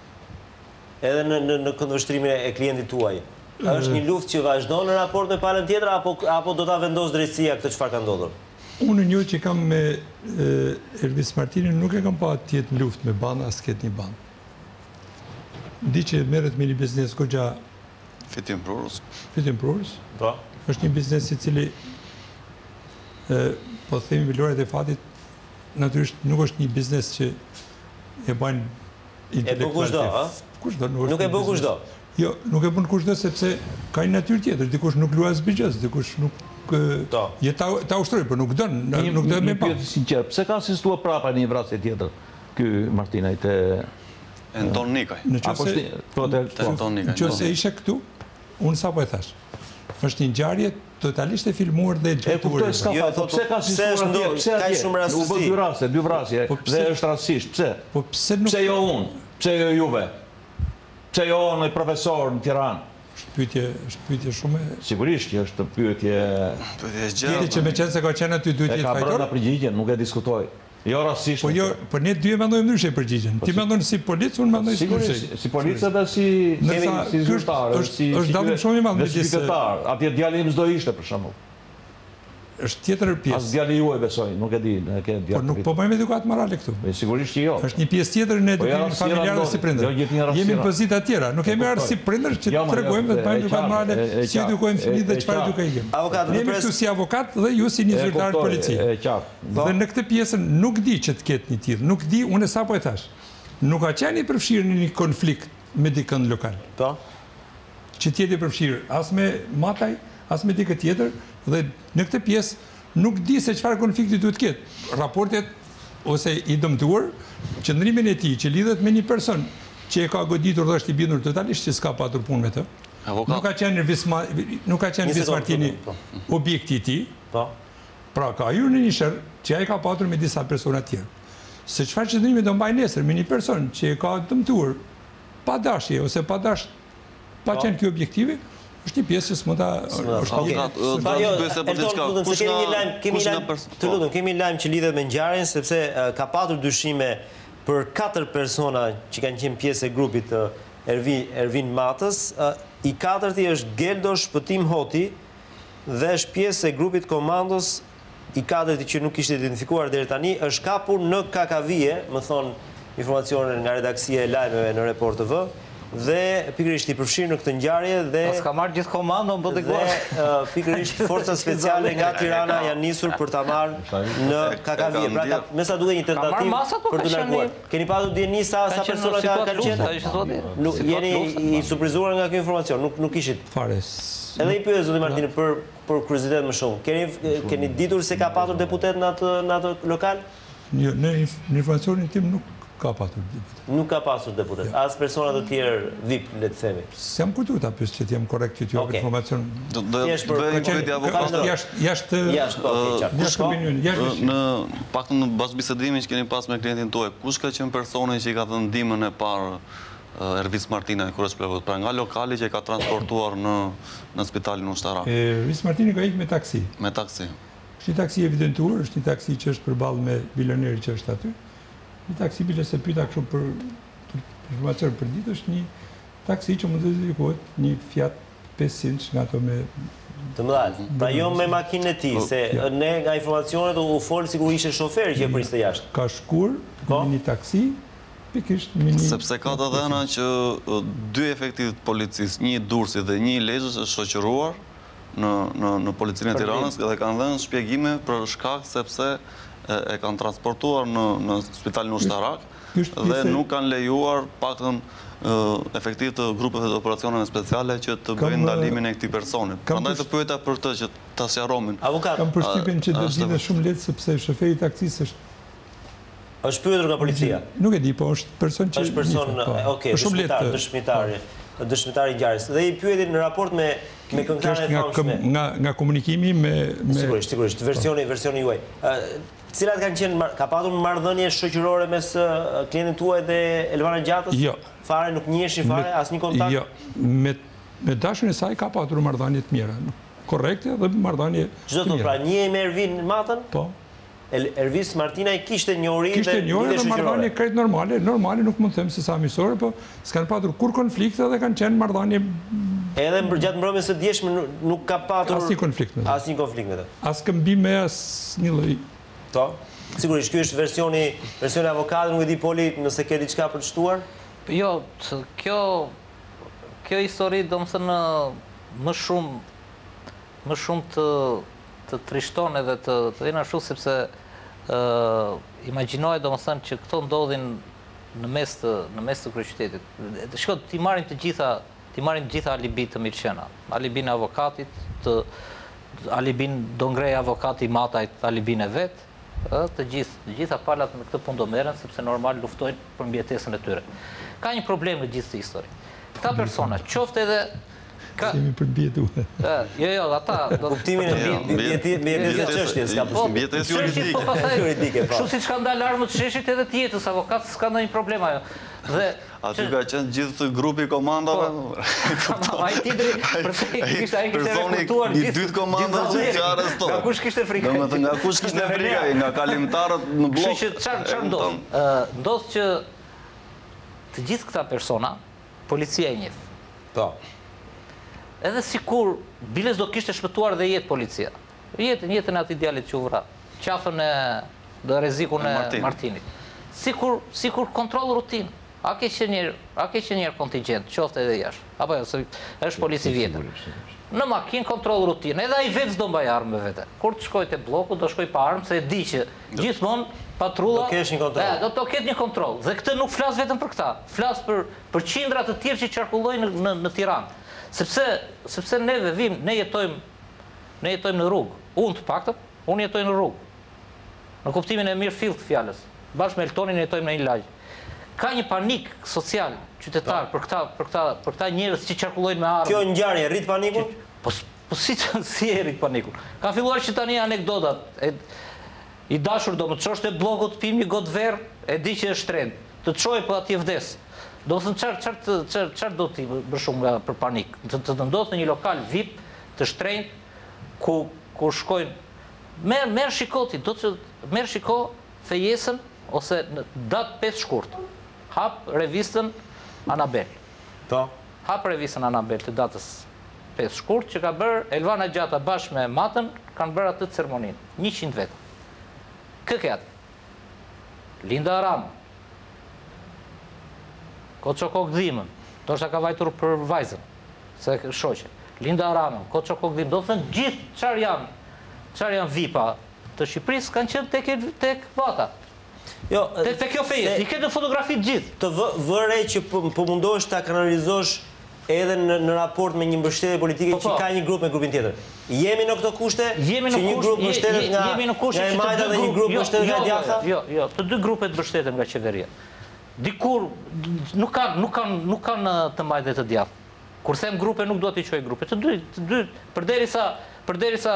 Edhe në në në këndvështrimin e klientit tuaj. Është një luftë që vazhdon në raport me palën tjetër apo apo do ta vendos drejtësia këtë çfarë ka ndodhur? Unë një që kam me Ervis Martinin nuk e kam pa tjetë luftë me banë, as ketë një banë. Di që merret me një biznes goxha Fitim Prurës. Fitim Prurës. Po. Është një biznes i cili po themi valoret e fatit, natyrisht nuk është një biznes që e bën intelektualisht. E bën kushdo, ha? Kushdo, nuk e bën kushdo. Jo, nuk e bën kushdo sepse ka një natyrë tjetër, dikush nuk luaj bigjës, dikush nuk je ta ta ushtroj, por nuk don, nuk do me pa. Sinqer, pse ka insistuar prapa në një vrasje tjetër ky Martinaj te Anton Nikaj. Nëse po te Anton Nikaj. Nëse ishte këtu, unë sapo e thash. Është një ngjarje totalisht e filmuar dhe e gjetur. Jo, po pse ka insistuar? Pse ka shumë rastësi? U bë dy raste, dy vrasje dhe është rastësisht. Pse? Po pse nuk Pse jo unë? Pse jo juve? Pse jo një profesor në Tiranë? Është pyetje, është pyetje shumë e sigurisht që është pyetje pyetje e gjatë. Pyetje që me qenë se ka qenë aty duhet të jetë fajtor. Ka brenda përgjigjen, nuk e diskutoj. Jo rastësisht. Po jo, po ne dy e mendojmë ndryshe përgjigjen. Ti mendon si polic, unë mendoj si ndryshe. Si polic edhe si si zyrtar, si është dallim shumë i madh me disa. Atje djali im s'do ishte për shembull. është tjetër As pjesë. djali juaj besoj, nuk e di, e ke Po nuk djali. po bëjmë edukat morale këtu. Sigurisht që jo. Është një pjesë tjetër në edukimin familjar dhe si prindër. Jemi në pozita tjera, nuk kemi ardhur si prindër që të tregojmë dhe të bëjmë edukat morale, si edukojmë fëmijët dhe çfarë edukojmë jemi. Ne jemi këtu si avokat dhe ju si një zyrtar të policisë. E qartë. Dhe në këtë pjesën nuk di që të ketë një tillë, nuk di, unë sapo e thash. Nuk ka qenë i përfshirë në një konflikt me dikën lokal. Po. Që tjetë i përfshirë as me Mataj, as me dikë tjetër, dhe në këtë pjesë nuk di se çfarë konflikti duhet ketë. Raportet ose i dëmtuar, qëndrimin e tij që lidhet me një person që e ka goditur dhe është i bindur totalisht që s'ka patur punë me të. Nuk ka qenë Visma, nuk ka qenë Vis Martini objekti i tij. Po. Pra ka hyrë në një sherr që ai ka patur me disa persona tjerë. Se çfarë qëndrimi do mbaj nesër me një person që e ka dëmtuar pa dashje ose pa dash pa qenë ky objektivi, është një pjesë që s'mund ta Të lutem, kemi lajm që lidhet me ngjarjen sepse ka patur dyshime për katër persona që kanë qenë pjesë e grupit të Ervin Matës. I katërti është Geldo Shpëtim Hoti dhe është pjesë e grupit komandos. I katërti që nuk ishte identifikuar deri tani është kapur në Kakavije, më thon informacionet nga redaksia e lajmeve në Report T V. Dhe pikërisht i përfshirë në këtë ngjarje dhe Pas ka marrë gjithë komandon po dhe pikërisht forca speciale nga Tirana janë nisur për ta marrë në Kakavije. Pra me sa duhet një tentativë për të larguar. Keni patur dieni sa sa persona kanë qenë? Nuk jeni i surprizuar nga ky informacion, nuk nuk kishit fare. Edhe i pyet zoti Martini për për kuriozitet më shumë. Keni keni ditur se ka patur deputet në atë në atë lokal? Jo, në informacionin tim nuk ka patur deputet. Nuk ka pasur deputet. As persona të tjerë V I P, le të themi. S'jam kujtuar ta pyes që të jem korrekt që t'ju jap informacion. Do të bëj avokat. Jashtë jashtë jashtë jashtë në paktën në bazbisedimin që keni pas me klientin tuaj, kush ka qenë personi që i ka dhënë ndihmën e parë Ervis Martina kur është plagosur, pra nga lokali që e ka transportuar në në spitalin ushtarak? Ervis Martini ka ikë me taksi. Me taksi. Është një taksi evidentuar, është një taksi që është përballë me bilioneri që është aty. Një taksi bile se pyta kështu për informacion për ditë, është një taksi që mund të dedikohet një Fiat pesëqind nga ato me të mëdha. Pra jo me makinën e tij, se ne nga informacionet u fol sikur ishte shoferi që e priste jashtë. Ka shkuar me një taksi, pikërisht me një sepse ka të dhëna që dy efektiv të policisë, një Durrësi dhe një Lezhës është shoqëruar në në në policinë e Tiranës dhe kanë dhënë shpjegime për shkak sepse e kanë transportuar në në spitalin ushtarak dhe nuk kanë lejuar paktën efektiv të grupeve të operacioneve speciale që të bëjnë ndalimin e këtij personi. Prandaj të pyeta për të që ta sqarromin. Avokat, kam përshtypjen që do të ditë shumë lehtë sepse shoferi i taksisë është është pyetur nga policia. Nuk e di, po është person që është person, okay, dëshmitar, dëshmitar, dëshmitar i ngjarjes. Dhe i pyetin në raport me me këngëtarën e famshme. Nga nga komunikimi me me sigurisht, sigurisht, versioni versioni juaj. Cilat kanë qenë, ka patur marrëdhënie shoqërore mes klientit tuaj dhe Elvana Gjatës? Jo. Fare nuk njiheshin fare, asnjë kontakt? Jo. Me me dashun e saj ka patur marrëdhënie të mira, korrekte dhe marrëdhënie të mira. Çdo të pra njihej me Ervin Matën? Po. Ervis Martina i kishte njohuri dhe kishte njohuri dhe marrëdhënie krejt normale, normale nuk mund të them se sa miqësore, po s'kan patur kur konflikte dhe kanë qenë marrëdhënie. Edhe gjatë mbrëmjes së dieshme nuk ka patur asnjë konflikt me të. Asnjë konflikt me të. As këmbim me asnjë lloj. Po. Sigurisht ky është versioni versioni avokatit, nuk e di Poli nëse ke diçka për të shtuar? Jo, kjo kjo histori domethënë më shumë më shumë të të trishton edhe të të vjen ashtu sepse ë imagjinoje domethënë që këto ndodhin në mes të në mes të kryeqytetit. Shkoj ti marrin të gjitha ti marrin të gjitha alibit të mirëqena. Alibin e avokatit, të alibin do ngrej avokati Matajt, alibin e vet, ë të gjithë të gjitha palat me këtë punë do merren sepse normal luftojnë për mbijetesën e tyre. Ka një problem në gjithë këtë histori. Këta persona, qoftë edhe Kemi për bjetuar. Jo, jo, ata do kuptimin e mbijetesës së çështjes ka përshtypjen. Mbijetesë juridike. Juridike po. Kështu siç ka ndalë armët sheshit edhe të jetës, avokat s'ka ndonjë problem ajo. Dhe aty ka qenë gjithë grupi komandave. Ai titri, përse kishte ai kishte rekrutuar gjithë i dytë komandave që arrestuan. Nga kush kishte frikë? Domethënë nga kush kishte frikë? Nga kalimtarët në blok. Kështu që çfarë çfarë ndodh? Ë ndodh që të gjithë këta persona policia e njeh. Po. Edhe sikur biles do kishte shpëtuar dhe jetë policia. Jetën, jetën e atij djalit që u vra. Qafën e dhe rrezikun e Martinit. Sikur, sikur kontroll rutin. A ke që njerë, a ke që njerë kontingent, qofte edhe jashtë. Apo jo, është polici vjetër. Në makinë kontroll rutin, edhe ai vetë s'do mbaj armë me vete. Kur të shkoj te bloku, do shkoj pa armë, se e di që gjithmonë patrulla do kesh një kontroll. Do të ketë një kontroll. Dhe këtë nuk flas vetëm për këtë. Flas për për qindra të tjerë që qarkullojnë në në Tiranë. Sepse sepse neve vim, ne jetojmë ne jetojmë në rrugë. Unë të paktën, unë jetoj në rrugë. Në kuptimin e mirë fill të fjalës. Bashkë me Eltonin jetojmë në një lagj. Ka një panik social qytetar për këta për këta për këta njerëz që qarkullojnë me armë. Kjo ngjarje rrit panikun? Po po si si e rrit panikun? Ka filluar që tani anekdotat. E, I dashur do më të çosh te bloku të pim një gotë verë, e di që është shtrenjtë. Të çojë po atje vdes. Do të thënë çfarë çfarë çfarë çfarë do ti për shumë nga për panik. Të të ndodh në një lokal V I P të shtrenjtë ku ku shkojnë merr merr shikoti, do të merr shiko fejesën ose në datë pesë shkurt. Hap revistën Anabel. Po. Hap revistën Anabel të datës pesë shkurt që ka bërë Elvana Gjata bashkë me Matën, kanë bërë atë ceremoninë. njëqind veta. Kë ke atë? Linda Aram. Koço Kokdhimën. Do shta ka vajtur për vajzën, se shoqe. Linda Aramën, Koço Kokdhimën. Do të thënë gjithë çfarë janë, çfarë janë vipa të Shqipërisë kanë qenë tek tek vata. Jo, tek kjo feje, i ke në fotografi të gjithë. Të vëre që po mundohesh ta kanalizosh edhe në, në raport me një mbështetje politike po, po. që ka një grup me grupin tjetër. Jemi në këto kushte? Jemi në që një kushte, grup mbështetet nga jemi në kushte nga e Majta dhe një grup mbështetet nga Djatha? Jo, jo, të dy grupet mbështeten nga qeveria. Dikur nuk kanë nuk kanë nuk kanë të Majtë të Djathë. Kur them grupe nuk do t'i quaj grupe. Të dy, të dy, përderisa përderisa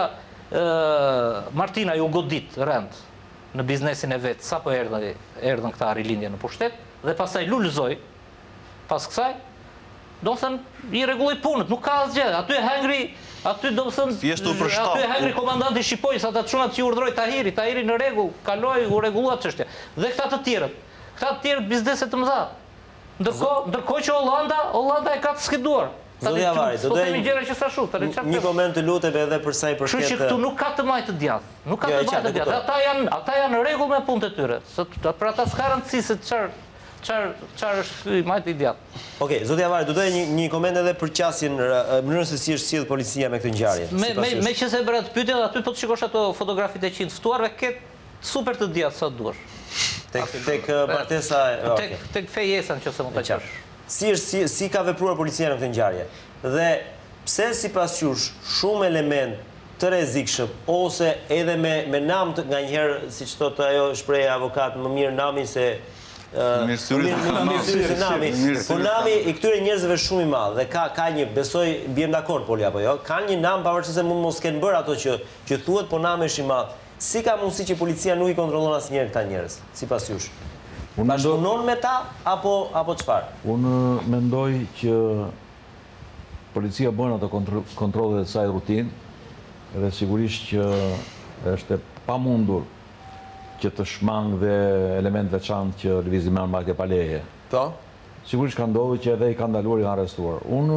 ë Martina ju godit rend në biznesin e vet, sapo erdhën erdhën këta rilindje në pushtet dhe pastaj lulëzoi. Pas kësaj do të thënë i rregulloi punët, nuk ka asgjë. Aty e hangri, aty do të thënë aty e hangri komandanti shqipojës, ata çunat që urdhroi Tahiri, Tahiri në rregull, kaloi, u rregullua çështja. Dhe këta të tjerët, këta të tjerë biznese të mëdha. Ndërkohë, ndërkohë që Hollanda, Hollanda e ka të skeduar. Zoti Avari, do të një një koment të lutem edhe për sa i përket. Kështu që këtu nuk ka të Majtë të Djathë. Nuk ka të Majtë të Djathë. Ata janë ata janë në rregull me punët e tyre. Për ata s'ka rëndësi se çfarë çfarë çfarë është ky Majtë i Djathë. Okej, zoti Avari, do doja një një koment edhe për qasjen mënyrën se si është sjell policia me këtë ngjarje. Me me me që se bëra të pyetje aty po të shikosh ato fotografitë e qind ftuarve ke super të Djathë sa duash. Tek tek martesa, tek tek fejesa nëse mund ta qash. Si është si, si ka vepruar policia në këtë ngjarje? Dhe pse sipas jush shumë element të rrezikshëm ose edhe me me nam të nganjëherë siç thotë ajo shprehja e avokat, më mirë nami se mirësyri se nami. Po nami i këtyre njerëzve shumë i madh dhe ka ka një besoj bjem dakord poli apo jo, kanë një nam pavarësisht se mund mos kenë bërë ato që që thuhet, po nami është i madh. Si ka mundësi që policia nuk i kontrollon asnjëherë këta njerëz, sipas jush? Unë bashkëpunon me ta apo apo çfarë? Unë mendoj që policia bën ato kontrollet e saj rutinë dhe sigurisht që është e pamundur që të shmang dhe element veçantë që lëvizin me armë pa leje. Po. Sigurisht ka ndodhur që edhe i kanë ndaluar i kanë arrestuar. Unë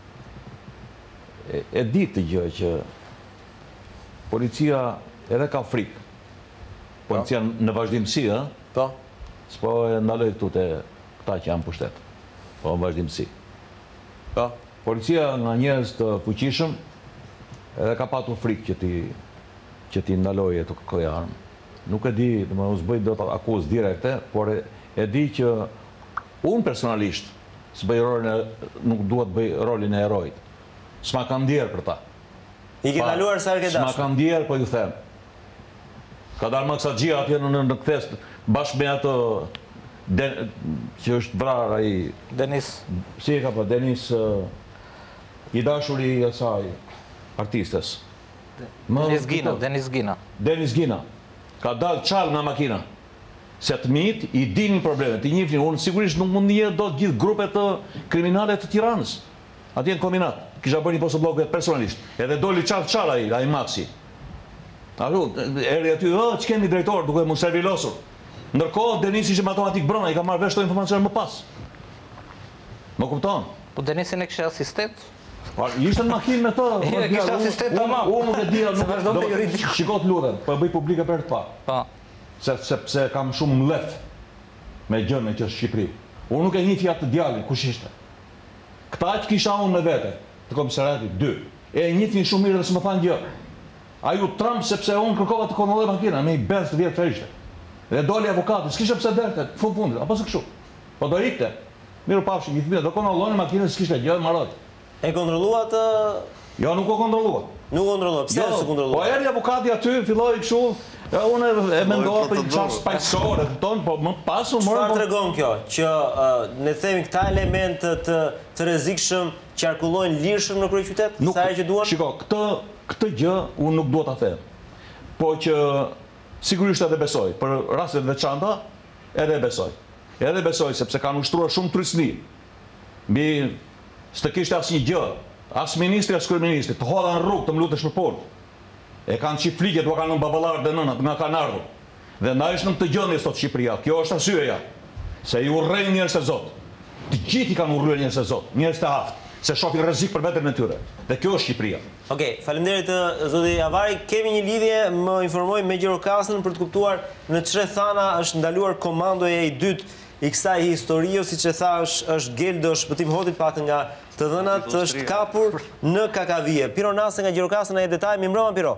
e, e di të gjë që policia edhe ka frikë. Policia në vazhdimsi, ë? Po. S'po e ndaloj këtu te këta që janë pushtet. Po në vazhdimsi. Po. Policia nga njerëz të fuqishëm edhe ka patur frikë që ti që ti ndalojë të kërkojë armë. Nuk e di, domethënë us bëj dot akuzë direkte, por e, e di që unë personalisht s'bëj rolin, nuk dua të bëj rolin e herojit. S'ma ka ndier për ta. I ke ndaluar sa herë ke dashur? S'ma ka ndier, po ju them. Ka dalë Maksaxhia atje në në kthes bashkë me ato Den, që është vrarë ai Denis. Si e ka po Denis uh, i dashuri i asaj artistes. Denis Gina, Denis Gina. Denis Gina. Ka dalë çal nga makina. Se të mit i dinin problemet, i njihnin, unë sigurisht nuk mund një do të gjithë grupet të kriminale të Tiranës. Atje në kombinat, kisha bërë një posobllogë personalisht. Edhe doli çal çal ai, ai Maxi. Ajo, erdhi aty, ë, ç'kemi drejtor duke mos servilosur. Ndërkohë Denis ishte matematik brenda, i ka marrë vesh to informacion më pas. Më kupton? Po Denisin e kishte asistent? Ishte në makinë me të. E kisha sistem tamam. Unë nuk e di, Se vazhdonte juridik. Shikot lutem, po e bëj publike për të pa. Po. Sepse kam shumë mlet me gjën që është Shqipëri. Unë nuk e njeh fjalë të djalin, kush ishte. Këta që kisha unë me vete, të komisariatit, dy. E njihnin shumë mirë dhe s'më thanë gjë. A ju Trump sepse unë kërkova të kontrolloj makina, me i Benz të vjetë të ishte. Dhe doli avokati, s'kishte pse derte, fund fundit, apo së kështu. Po do ikte. Miru pafshi, gjithë mirë, do kontrollojnë makinën, s'kishte gjë, marrot. E kontrolluat? Jo, nuk o kontrolluat. Nuk kontrolluat, pse s'u kontrolluat? Po erdhi avokati aty, filloi kështu, unë e mendova për çfarë spajsore, kupton, po më pas u morën. Çfarë tregon kjo? Që ne themi këta elemente të të rrezikshëm qarkullojnë lirshëm në kryeqytet, sa herë që duan? Shiko, këtë këtë gjë unë nuk dua ta them. Po që sigurisht edhe besoj, për raste të veçanta, edhe besoj. Edhe besoj sepse kanë ushtruar shumë trysni. Mbi s'të kishte asnjë gjë, as ministri as kryeministri, të hodha në rrugë të më lutesh për punë. E kanë çiftlike, do kanë në baballar dhe nënat, nga kanë ardhur. Dhe na është në këtë gjendje sot Shqipëria. Kjo është arsyeja. Se i urrejnë njerëz të Zot. Të gjithë i kanë urryer njerëz të Zot, njerëz të aftë, se shohin rrezik për veten e tyre. Dhe kjo është Shqipëria. Okej, faleminderit zoti Avari. Kemi një lidhje, më informoj me Gjirokastën për të kuptuar në çfarë thana është ndaluar komandoja i dytë i kësaj historie, siç e tha, është Geldo shpëtim hotit pak nga të dhënat, është kapur në Kakavije. Piro Nase nga Gjirokastën na e detaj, mi mbroma Piro.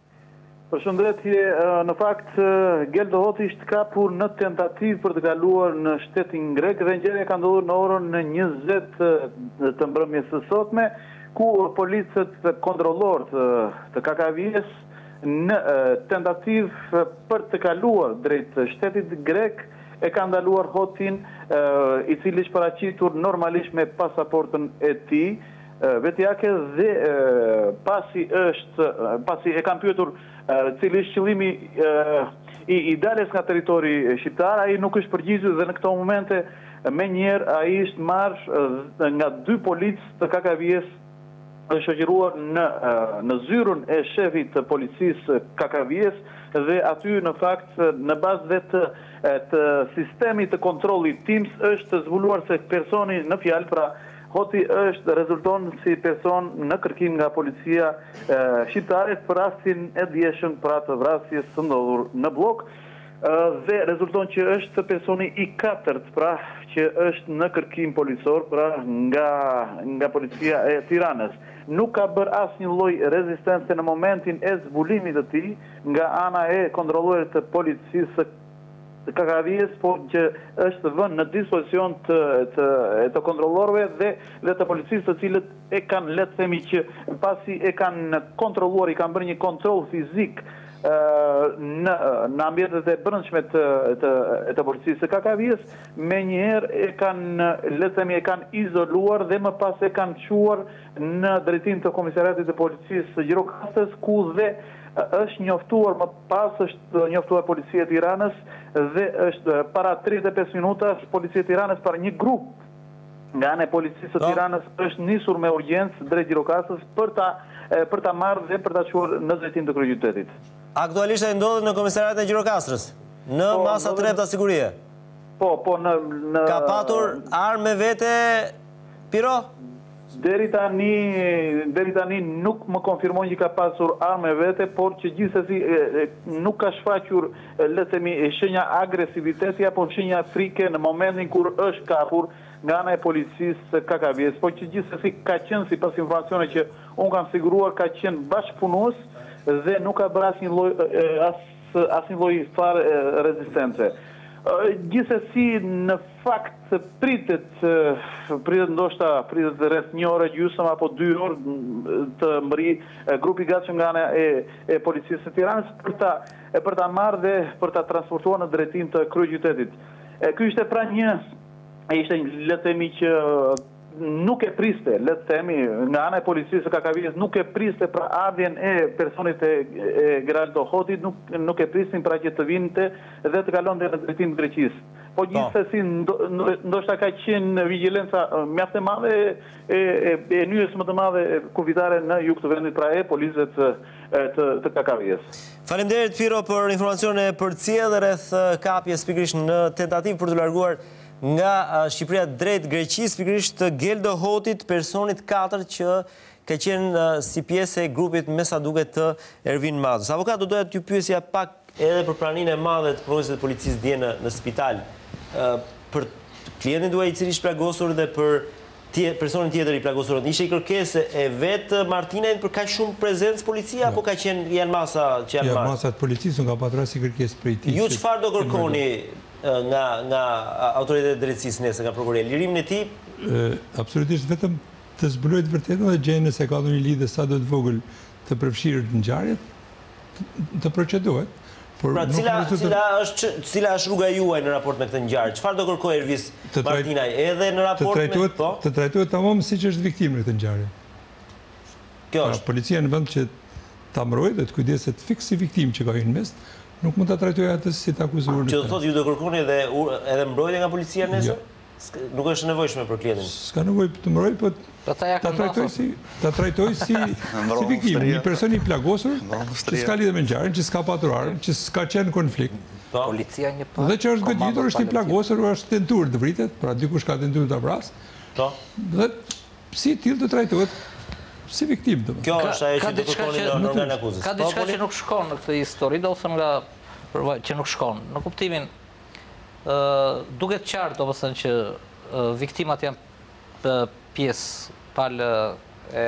Përshëndetje, në fakt Geldo Hoti ishte kapur në tentativë për të kaluar në shtetin grek dhe ngjarja ka ndodhur në orën njëzet të mbrëmjes së sotme, ku policët kontrollorët të Kakavijes në tentativë për të kaluar drejt shtetit grek e ka ndaluar Hotin, i cili është paraqitur normalisht me pasaportën e tij vetjake dhe pasi është pasi e kanë pyetur cili është qëllimi i daljes nga territori shqiptar, ai nuk është përgjigjur dhe në këto momente menjëherë ai është marrë nga dy policë të Kakavijes, është shoqëruar në në zyrën e shefit të policisë Kakavijes dhe aty në fakt në bazë dhe të, të sistemit të kontrollit Teams është zbuluar se personi në fjalë, pra Hoti është rezulton si person në kërkim nga policia e, shqiptare për rastin e djeshëm pra të vrasjes së ndodhur në blok e, dhe rezulton që është personi i katërt pra që është në kërkim policor pra nga, nga policia e Tiranës. Nuk ka bërë asnjë lloj rezistence në momentin e zbulimit të tij nga ana e kontrolluarit të policisë të Kakavijes, po që është vënë në dispozicion të, të, të kontrollorëve dhe, dhe të policisë të cilët e kanë, le të themi që pasi e kanë kontrolluar, i kanë bërë një kontroll fizik në, në ambientet e brendshme të, të, të policisë të Kakavijes, menjëherë e kanë, le të themi, e kanë izoluar dhe më pas e kanë çuar në drejtim të komisariatit të policisë së Gjirokastës, ku dhe është njoftuar, më pas është njoftuar policia e Tiranës dhe është para tridhjetë e pesë minutash policia e Tiranës para një grup nga ana e policisë së Tiranës është nisur me urgjencë drejt Gjirokastës për ta për ta marrë dhe për ta çuar në drejtim të kryeqytetit. Aktualisht ai ndodhet në komisariatin e Gjirokastrës, në po, masa tre të sigurie. Po, po në, në ka patur armë vete Piro? Deri tani, deri tani nuk më konfirmon që ka pasur armë vete, por që gjithsesi nuk ka shfaqur le të themi shenja agresiviteti apo shenja frike në momentin kur është kapur nga ana e policisë së Kakavijes, por që gjithsesi ka qenë sipas informacione që unë kam siguruar ka qenë bashkëpunues dhe nuk ka bërë asnjë lloj as asnjë lloj fare rezistence. Gjithsesi në fakt pritet pritet ndoshta pritet rreth një orë gjysmë apo dy orë të mri grupi gatshëm nga ana e, e policisë së Tiranës për ta për ta marrë dhe për ta transportuar në drejtim të kryeqytetit. Ky ishte pra një ishte le të themi që nuk e priste, le të themi, nga ana e policisë së Kakavijes nuk e priste pra ardhjen e personit e, e Geraldo Hotit, nuk, nuk e pristin pra që të vinte dhe të kalon dhe në drejtim të Greqisë. Po gjithsesi ndoshta ka qenë vigjilenca mjaft e madhe e, e, e nyjes më të madhe kufitare në jug të vendit pra e policëve të, të, të Kakavijes. Faleminderit Piro për informacione përcjellë rreth kapjes pikërisht në tentativë për të larguar nga Shqipëria drejt Greqisë, pikërisht Geldo Hotit, personit katër që ka qenë si pjesë e grupit me sa duket të Ervin Mazës. Avokat, do doja t'ju pyesja pak edhe për praninë e madhe të punonjësve të policisë dje në, në spital, për klientin tuaj i cili ishte plagosur dhe për tje, personin tjetër i plagosur. Ishte i kërkesë e vetë Martinajt për kaq shumë prezencë policia, apo ka qenë janë masa që janë marrë? Ja, masat policisë nuk ka patur asnjë kërkesë prej tij. Ju çfarë do kërkoni nga nga autoritetet e drejtësisë nëse nga prokuroria? Lirimin e tij? Absolutisht, vetëm të zbulojë të vërtetën dhe gjejnë nëse ka ndonjë lidhje sa do të vogël të përfshirë në ngjarjet, të procedohet. Pra, cila, cila, është, cila është rruga juaj në raport me këtë ngjarje? Çfarë do kërkoj Ervis Martinaj edhe në raport të me po? Të trajtohet tamam siç është viktimë në këtë ngjarje. Kjo është. Pra, policia në vend që ta mbrojë dhe të kujdeset fiks si viktimë që ka hyrë në mes, nuk mund ta trajtojë atë si të akuzuar. Që do thotë ju do kërkoni edhe edhe mbrojtje nga policia nesër? Nuk është nevojshme për klientin. S'ka nevojë të mbrojë, po ta trajtoj si ta trajtoj si si viktimë, një person i plagosur, që s'ka lidhje me ngjarjen, që s'ka patur armë, që s'ka qenë konflikt. Policia një pa. Dhe që është goditur, është i plagosur, është tentuar të vritet, pra dikush ka tentuar ta vrasë. Po. Dhe si tillë të trajtohet si viktimë domosdoshmë. Kjo është ajo që do të kërkoni në organ akuzës. Ka diçka që nuk shkon në këtë histori, do të them nga që nuk shkon. Në kuptimin ë duket qartë domethënë që viktimat janë pjesë palë e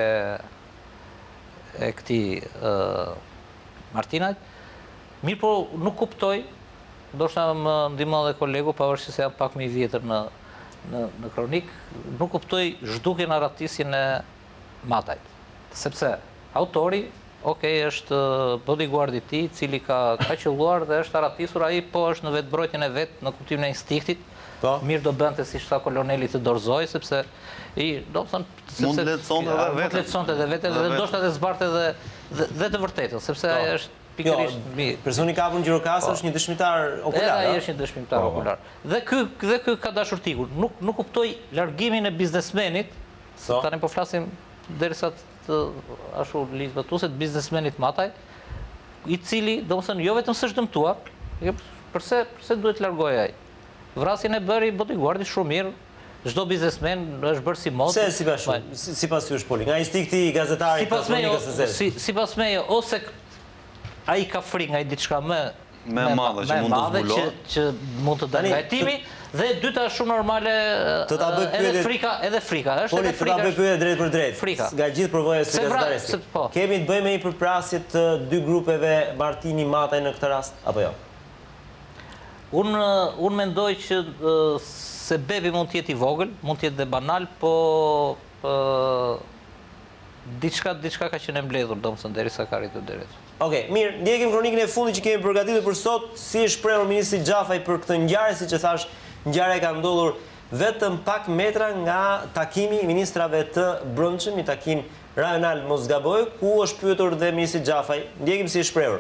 e këtij Martinajt. Mirë, po nuk kuptoj, ndoshta më ndihmon dhe kolegu, pavarësisht se jam pak më i vjetër në në në kronik, nuk kuptoj zhdukjen e arratisjen e Matajt. Sepse autori, okay, është bodyguardi i tij, i cili ka ka qelluar dhe është arratisur, ai po është në vetëmbrojtjen e vet, në kuptimin e instinktit. Mirë do bënte si shta koloneli të dorëzoj, sepse i do të thonë mund të lehtësonte edhe vetë. Mund të lehtësonte edhe vetë dhe ndoshta edhe zbarte edhe dhe të vërtetën, sepse ai është pikërisht mbi. Personi kapur në Gjirokastër është një dëshmitar okular. Ai është një dëshmitar okular. Dhe ky dhe ky ka dashur tikur. Nuk nuk kuptoj largimin e biznesmenit. Tani po flasim derisa të ashtu lidhëtuese të biznesmenit Mataj, i cili domethënë jo vetëm s'është dëmtuar, përse përse duhet të largohej ai? Vrasjen e bëri bodyguardi shumë mirë, çdo biznesmen është bërë si modë. Pse sipas si, sipas jush poli? Nga instinkti i gazetarit sipas meje, si, sipas meje ose ai ka frikë nga diçka më më e madhe që mund të zbulohet, që, që mund të dalë hetimit, dhe e dyta është shumë normale të ta bëj pyetje edhe frika, edhe frika, është edhe frika. Të ta bëj pyetje drejt për drejt. Frika. Nga gjithë përvojës së gazetarit. Po. Kemi të bëjmë me një përprasje të dy grupeve Martini Mataj në këtë rast apo jo? Unë un mendoj që uh, sebebi mund të jetë i vogël, mund të jetë dhe banal, po uh, diçka diçka ka qenë mbledhur domethënë derisa ka arritur deri. Okej, mirë, ndjekim kronikën e fundit që kemi përgatitur për sot, si është shprehur ministri Xhafaj për këtë ngjarje, siç e thash, ngjarja ka ndodhur vetëm pak metra nga takimi i ministrave të brendshëm, një takim rajonal mos gaboj, ku është pyetur dhe ministri Xhafaj. Ndjekim si është shprehur.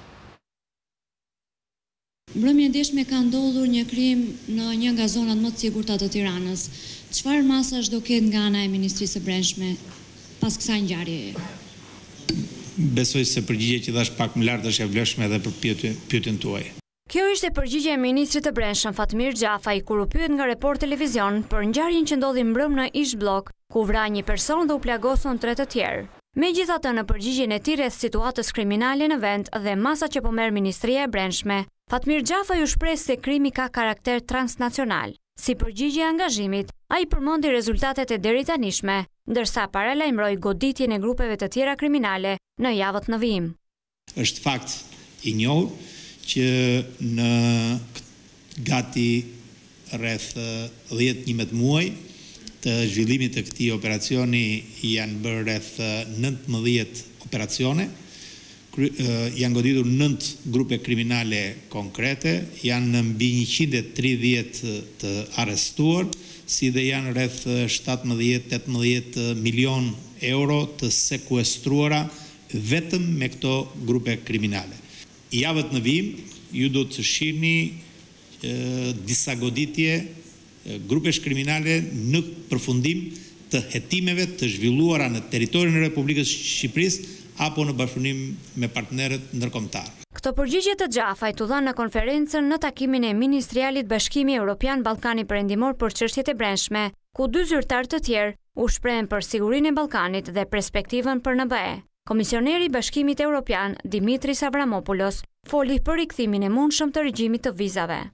Mbrëmje ndeshme ka ndodhur një krim në një nga zonat më të sigurta të Tiranës. Çfarë masash do ketë nga ana e Ministrisë së Brendshme pas kësaj ngjarjeje? Besoj se përgjigje që dhash pak më lart është e vlefshme edhe për pyetjen tuaj. Kjo ishte përgjigje e Ministrit të Brendshëm Fatmir Xhafaj kur u pyet nga Report Televizion për ngjarjen që ndodhi mbrëm në Ish Blok, ku vra një person dhe u plagosën tre të tjerë. Megjithatë, në përgjigjen e tij rreth situatës kriminale në vend dhe masat që po merr Ministria e Brendshme, Fatmir Xhafaj u shpreh se krimi ka karakter transnacional. Si përgjigje e angazhimit, ai përmendi rezultatet e deritanishme, ndërsa paralajmëroi goditjen e grupeve të tjera kriminale në javët në vijim. Është fakt i njohur që në gati rreth dhjetë njëmbëdhjetë muaj të zhvillimit të këtij operacioni janë bërë rreth nëntëmbëdhjetë operacione. Janë goditur nëntë grupe kriminale konkrete, janë mbi njëqind e tridhjetë të arrestuar, si dhe janë rreth shtatëmbëdhjetë deri në tetëmbëdhjetë milion euro të sekuestruara vetëm me këto grupe kriminale. Javët në vijim, ju do të shihni e, disa goditje e, grupesh kriminale në përfundim të hetimeve të zhvilluara në territorin e Republikës Shqipërisë apo në bashkëpunim me partnerët ndërkombëtar. Këto përgjigje të Xhafajt u dhanë në konferencën në takimin e Ministrialit Bashkimi Evropian Ballkani Perëndimor për çështjet e brendshme, ku dy zyrtar të tjerë u shprehen për sigurinë e Ballkanit dhe perspektivën për N B E. Komisioneri i Bashkimit Evropian Dimitris Avramopoulos foli për rikthimin e mundshëm të regjimit të vizave.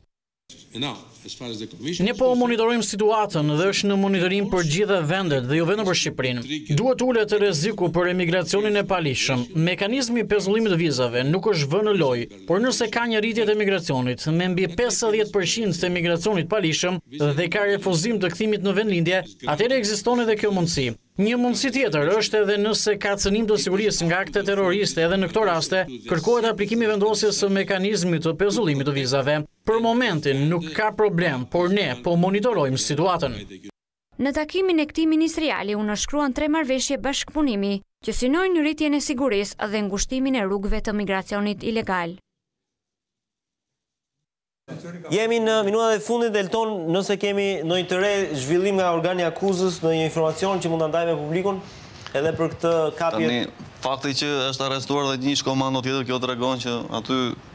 Ne po monitorojmë situatën dhe është në monitorim për gjitha vendet dhe jo vetëm për Shqipërinë. Duhet ulet rreziku për emigracionin e palishëm. Mekanizmi i pezullimit të vizave nuk është vënë në lojë, por nëse ka një rritje të emigracionit me mbi pesëdhjetë përqind të emigracionit palishëm dhe ka refuzim të kthimit në vendlindje, atëherë ekziston edhe kjo mundësi. Një mundësi tjetër është edhe nëse ka cënim të sigurisë nga akte terroriste, edhe në këto raste kërkohet aplikimi i vendosjes së mekanizmit të pezullimit të vizave. Për momentin nuk ka problem, por ne po monitorojmë situatën. Në takimin e këtij ministriali u nënshkruan tre marrëveshje bashkëpunimi që synojnë rritjen e sigurisë dhe ngushtimin e rrugëve të migracionit ilegal. Jemi në minutat e fundit, Elton, nëse kemi ndonjë të re zhvillim nga organi akuzës, ndonjë informacion që mund ta ndajmë me publikun edhe për këtë kapje. Tani, fakti që është arrestuar dhe një komando tjetër, kjo tregon që aty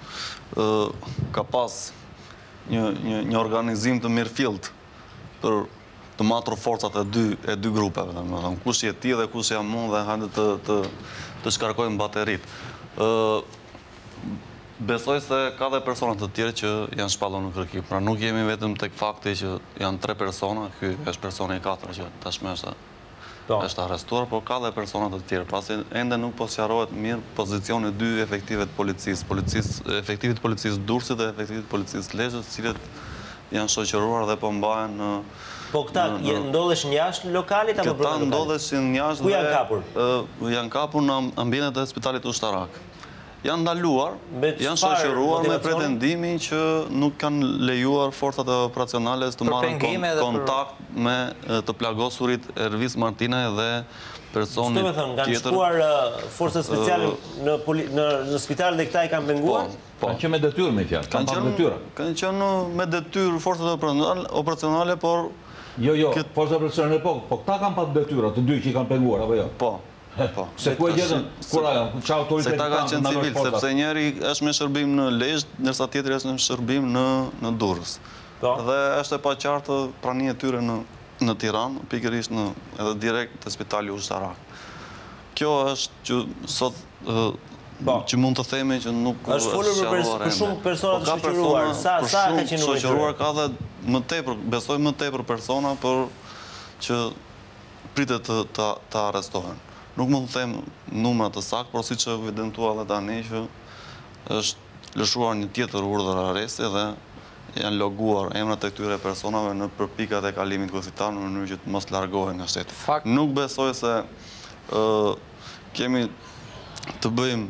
ë ka pas një një një organizim të mirëfillt për të matur forcat e dy e dy grupeve, domethënë kush je ti dhe kush jam unë dhe hajde të të të shkarkojmë bateritë. ë Besoj se ka dhe persona të tjerë që janë shpallur në kërkim. Pra nuk jemi vetëm tek fakti që janë tre persona, ky është personi i katërt që tashmë është është arrestuar, por ka dhe persona të tjerë. Pasi ende nuk po sqarohet mirë pozicioni i dy efektive të policisë, policisë, efektivit të policisë Durrësit dhe efektivit të policisë Lezhës, të cilët janë shoqëruar dhe po mbahen në Po këta ndodheshin jashtë lokalit apo brenda? Këta ndodheshin jashtë. Ku janë kapur? Janë kapur në ambientet e spitalit ushtarak. Janë ndaluar, janë shoqëruar me pretendimin që nuk kanë lejuar forcat operacionale të marrën kontakt me të plagosurit Ervis Martinaj dhe personi tjetër. Çfarë kanë shkuar forcat speciale në në spital dhe këta i kanë penguar? Po, kanë qenë me detyrë me fjalë, kanë pasur detyrë. Kanë qenë me detyrë forcat operacionale, por jo, jo, forcat operacionale po, po këta kanë pasur detyrë, të dy që i kanë penguar apo jo? Po. Se ku e gjetën, kura janë, që autoritet se ta ka qenë civil, sepse njeri është me shërbim në Lezhë, ndërsa tjetri është me shërbim në në Durrës. Dhe është e paqartë prania e tyre në në Tiranë, pikërisht në edhe direkt te spitali ushtarak. Kjo është që sot që mund të themi që nuk është folur për shumë persona të shoqëruar, sa sa ka qenë numri? Shoqëruar ka dhe më tepër, besoj më tepër persona për që pritet të të arrestohen. Nuk mund të them numra të saktë, por siç e evidentua edhe tani që është lëshuar një tjetër urdhër arresti dhe janë loguar emrat e këtyre personave në përpikat e kalimit kufitar në mënyrë që të mos largohen nga shteti. Nuk besoj se kemi të bëjmë,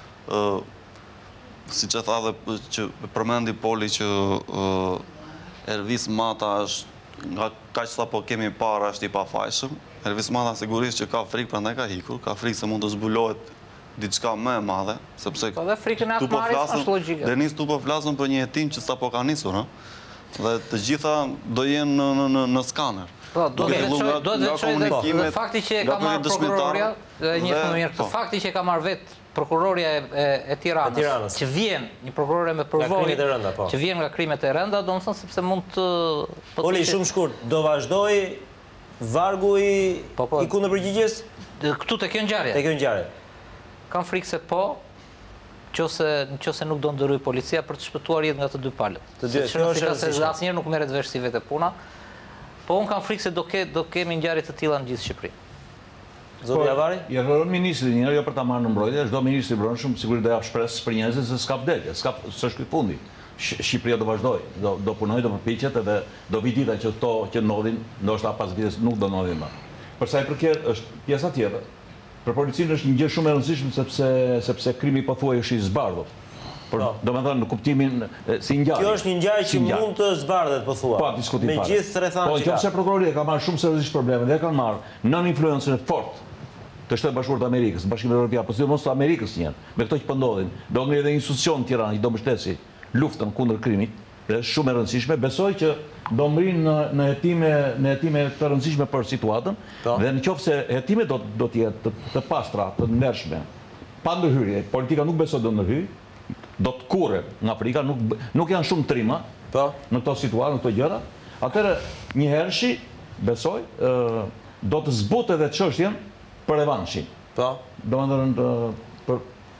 siç e tha dhe që përmendi Poli që Ervis Mata është nga kaq sa po kemi para është i pafajshëm. Ervis Mata sigurisht që ka frikë, prandaj ka hikur, ka frikë se mund të zbulohet diçka më e madhe, sepse po dhe frikën e atmarrjes është logjike. Denis tu po flasim për një hetim që sapo ka nisur, ëh. Dhe të gjitha do jenë në në në skaner. Po, do të veçoj, do të veçoj dhe fakti që e ka marrë prokuroria, një më mirë, këtë fakti që e ka marrë vetë prokuroria e Tiranës, që vjen një prokurore me përvojë, që vjen nga krimet e rënda, do të thonë sepse mund të Oli, shumë shkurt, do vazhdoj vargu i i kundërpërgjigjes këtu te kjo ngjarje. Te kjo ngjarje. Kam frikë se po, nëse nuk do ndërhyj policia për të shpëtuar jetën nga të dy palët. Të dy, kjo është se asnjëherë nuk merret vesh si vetë puna. Po un kam frikë se do ke do kemi ngjarje të tilla në gjithë Shqipërinë. Zoti Javari? Ja rron ministri një herë jo për ta marrë në mbrojtje, çdo ministri i brendshëm sigurisht do jap shpresë për njerëzit se s'ka vdekje, s'ka s'është ky fundi. Shqipëria do vazhdoj, do do punoj, do përpiqet edhe do vi dita që to që ndodhin, ndoshta pas vitës nuk do ndodhin më. Për sa i përket është pjesa tjetër. Për policinë është një gjë shumë e rëndësishme sepse sepse krimi pothuaj është i zbardhur. Por domethënë në kuptimin si ngjarje. Kjo është një ngjarje që mund të zbardhet pothuaj. Po, diskutim fare. Megjithëse rrethan Po, nëse prokuroria ka marrë shumë seriozisht problemin dhe kanë marrë nën influencën e fortë të Shtetit Bashkuar të Amerikës, Bashkimit Evropian, po sidomos të Amerikës një, me këto që po ndodhin, do ngri edhe një institucion në Tiranë që do mbështesi luftën kundër krimit, dhe është shumë e rëndësishme. Besoj që do mbrin në në hetime në hetime të rëndësishme për situatën, dhe nëse hetimet do do të jetë të pastra, të ndershme, pa ndërhyrje, politika nuk besoj do ndërhyjë, do të kurren nga Afrika, nuk janë shumë trima në këto situatë, në këto gjëra, atëherë një herëshi, besoj, do të zbutë edhe çështjen për revanshin. Domethënë për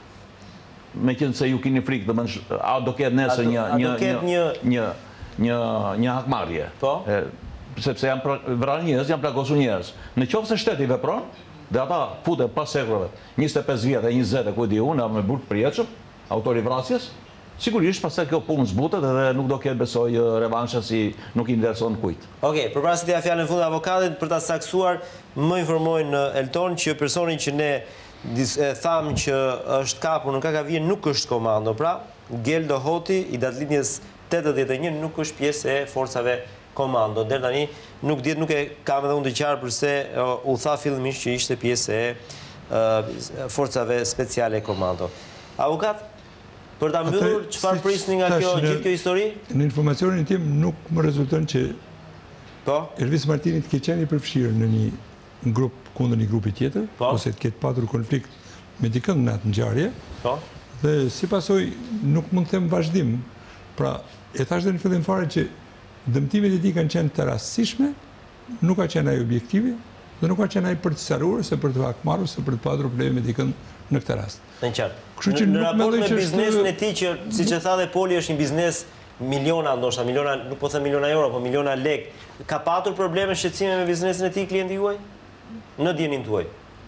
me qenë se ju keni frikë, domethënë a do ketë nesër një një një hakmarrje. Sepse janë vrarë njerëz, janë plagosur njerëz. Në qoftë se shteti vepron, dhe ata futen pas sekrave, njëzet e pesë vjet e njëzet e ku di unë, me burg përjetshëm, autori vrasjes, sigurisht pastaj kjo punë zbutet edhe nuk do ketë besoj revansha si nuk i intereson kujt. Okej, përpara se t'ia fjalën fund avokatit për ta saksuar, më informojnë Elton që personi që ne thamë që është kapur në Kakavien nuk është komando, pra Geldo Hoti i datëlindjes tetëdhjetë e një nuk është pjesë e forcave komando. Deri tani nuk dihet, nuk e kam edhe unë të qartë përse u tha fillimisht që ishte pjesë e forcave speciale komando. Avokat, për ta mbyllur, çfarë prisni nga kjo gjithë kjo histori? Në informacionin tim nuk më rezulton që Elvis Martini të ketë qenë i përfshirë në një grup kundër një grupi tjetër, ose të ketë patur konflikt me dikën në atë ngjarje. Dhe si pasoj nuk mund të them vazhdim. Pra, e thash dhe në fillim fare që dëmtimet e tij kanë qenë të rastësishme, nuk ka qenë ai objektivi dhe nuk ka qenë ai për të sqaruar se për të hakmarrur, se për të patur probleme me dikën në këtë rast. Në qartë. Në raport me biznesin e tij që, siç e tha dhe Poli, është një biznes miliona, ndoshta miliona, nuk po them miliona euro, po miliona lek. Ka patur probleme shqetësime me biznesin e tij klienti juaj? Në djenin tuaj?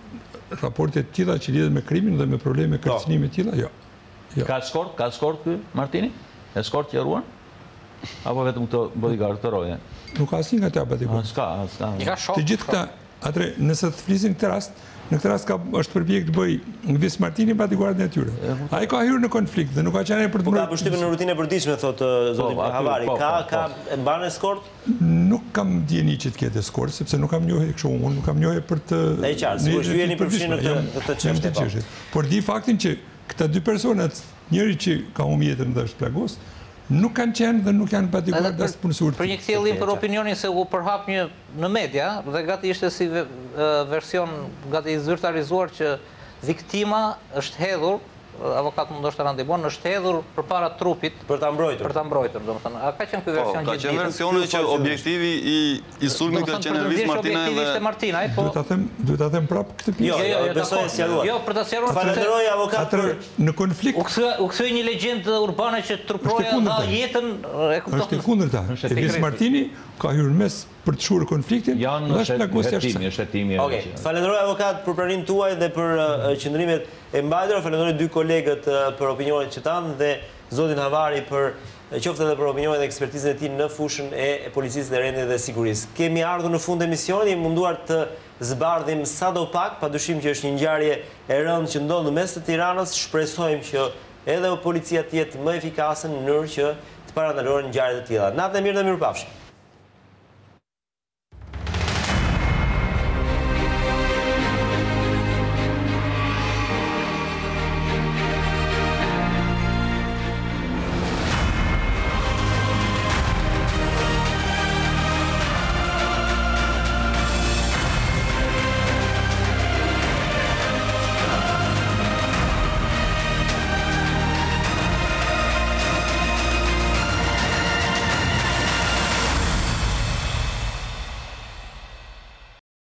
Raportet tilla që lidhen me krimin dhe me probleme kërcënime tilla, jo. Ka skort, ka skort ky Martini? Eskort që ruan? Apo vetëm këto bodyguard të roje? Nuk ka asnjë nga ta bodyguard. S'ka, s'ka. Të gjithë këta, atëre, nëse të flisim këtë rast, në këtë rast ka është përpjek të bëj Elvis Martini bodyguardin e tyre. Ai ka hyrë në konflikt dhe nuk ka qenë për të mërë... Po ka përshtypjen në rutinë e përditshme, thotë zoti Havari. Ka ka mban eskort? Nuk kam dieni që të ketë eskort, sepse nuk kam njohje kështu, unë nuk kam njohje për të... E qartë, sigurisht ju jeni përfshirë në këtë çështje. Por di faktin që këta dy personat, njëri që ka humbur jetën dhe është plagos, nuk kanë qenë dhe nuk janë bodyguard as punësur. Për një kthjellim për opinionin se u përhap një në media dhe gati ishte si version gati i zyrtarizuar që viktima është hedhur, avokat mund ndoshta na ndihmon, është hedhur përpara trupit për ta mbrojtur. Për ta mbrojtur, domethënë. A ka qenë ky version gjithë ditën? Ka qenë versioni që objektivi i i sulmit ka qenë Elvis Martina dhe ishte Martina, po. Duhet ta them, duhet ta them prapë këtë pjesë. Jo, jo, besoj se sqaruar. Jo, për ta sqaruar. Falenderoj avokat për në konflikt. U kthye një legjendë urbane që truproja dha jetën e kupton. Është e kundërta. Elvis Martini ka hyrë mes për të shurë konfliktin, dhe është plagos jashtë. Shëtimi, Okej, falenderoj avokat për pranimin tuaj dhe për qëndrimet e mbajtura, falenderoj dy kolegët për opinionet që tanë dhe zotin Havari për qoftë edhe për opinionet dhe ekspertizën e tij në fushën e policisë dhe rendit dhe sigurisë. Kemi ardhur në fund të emisionit, jemi munduar të zbardhim sadopak, padyshim që është një ngjarje e rëndë që ndodh në mes të Tiranës, shpresojmë që edhe policia të jetë më efikase në mënyrë që të parandalohen ngjarje të tilla. Natë e mirë dhe mirupafshim.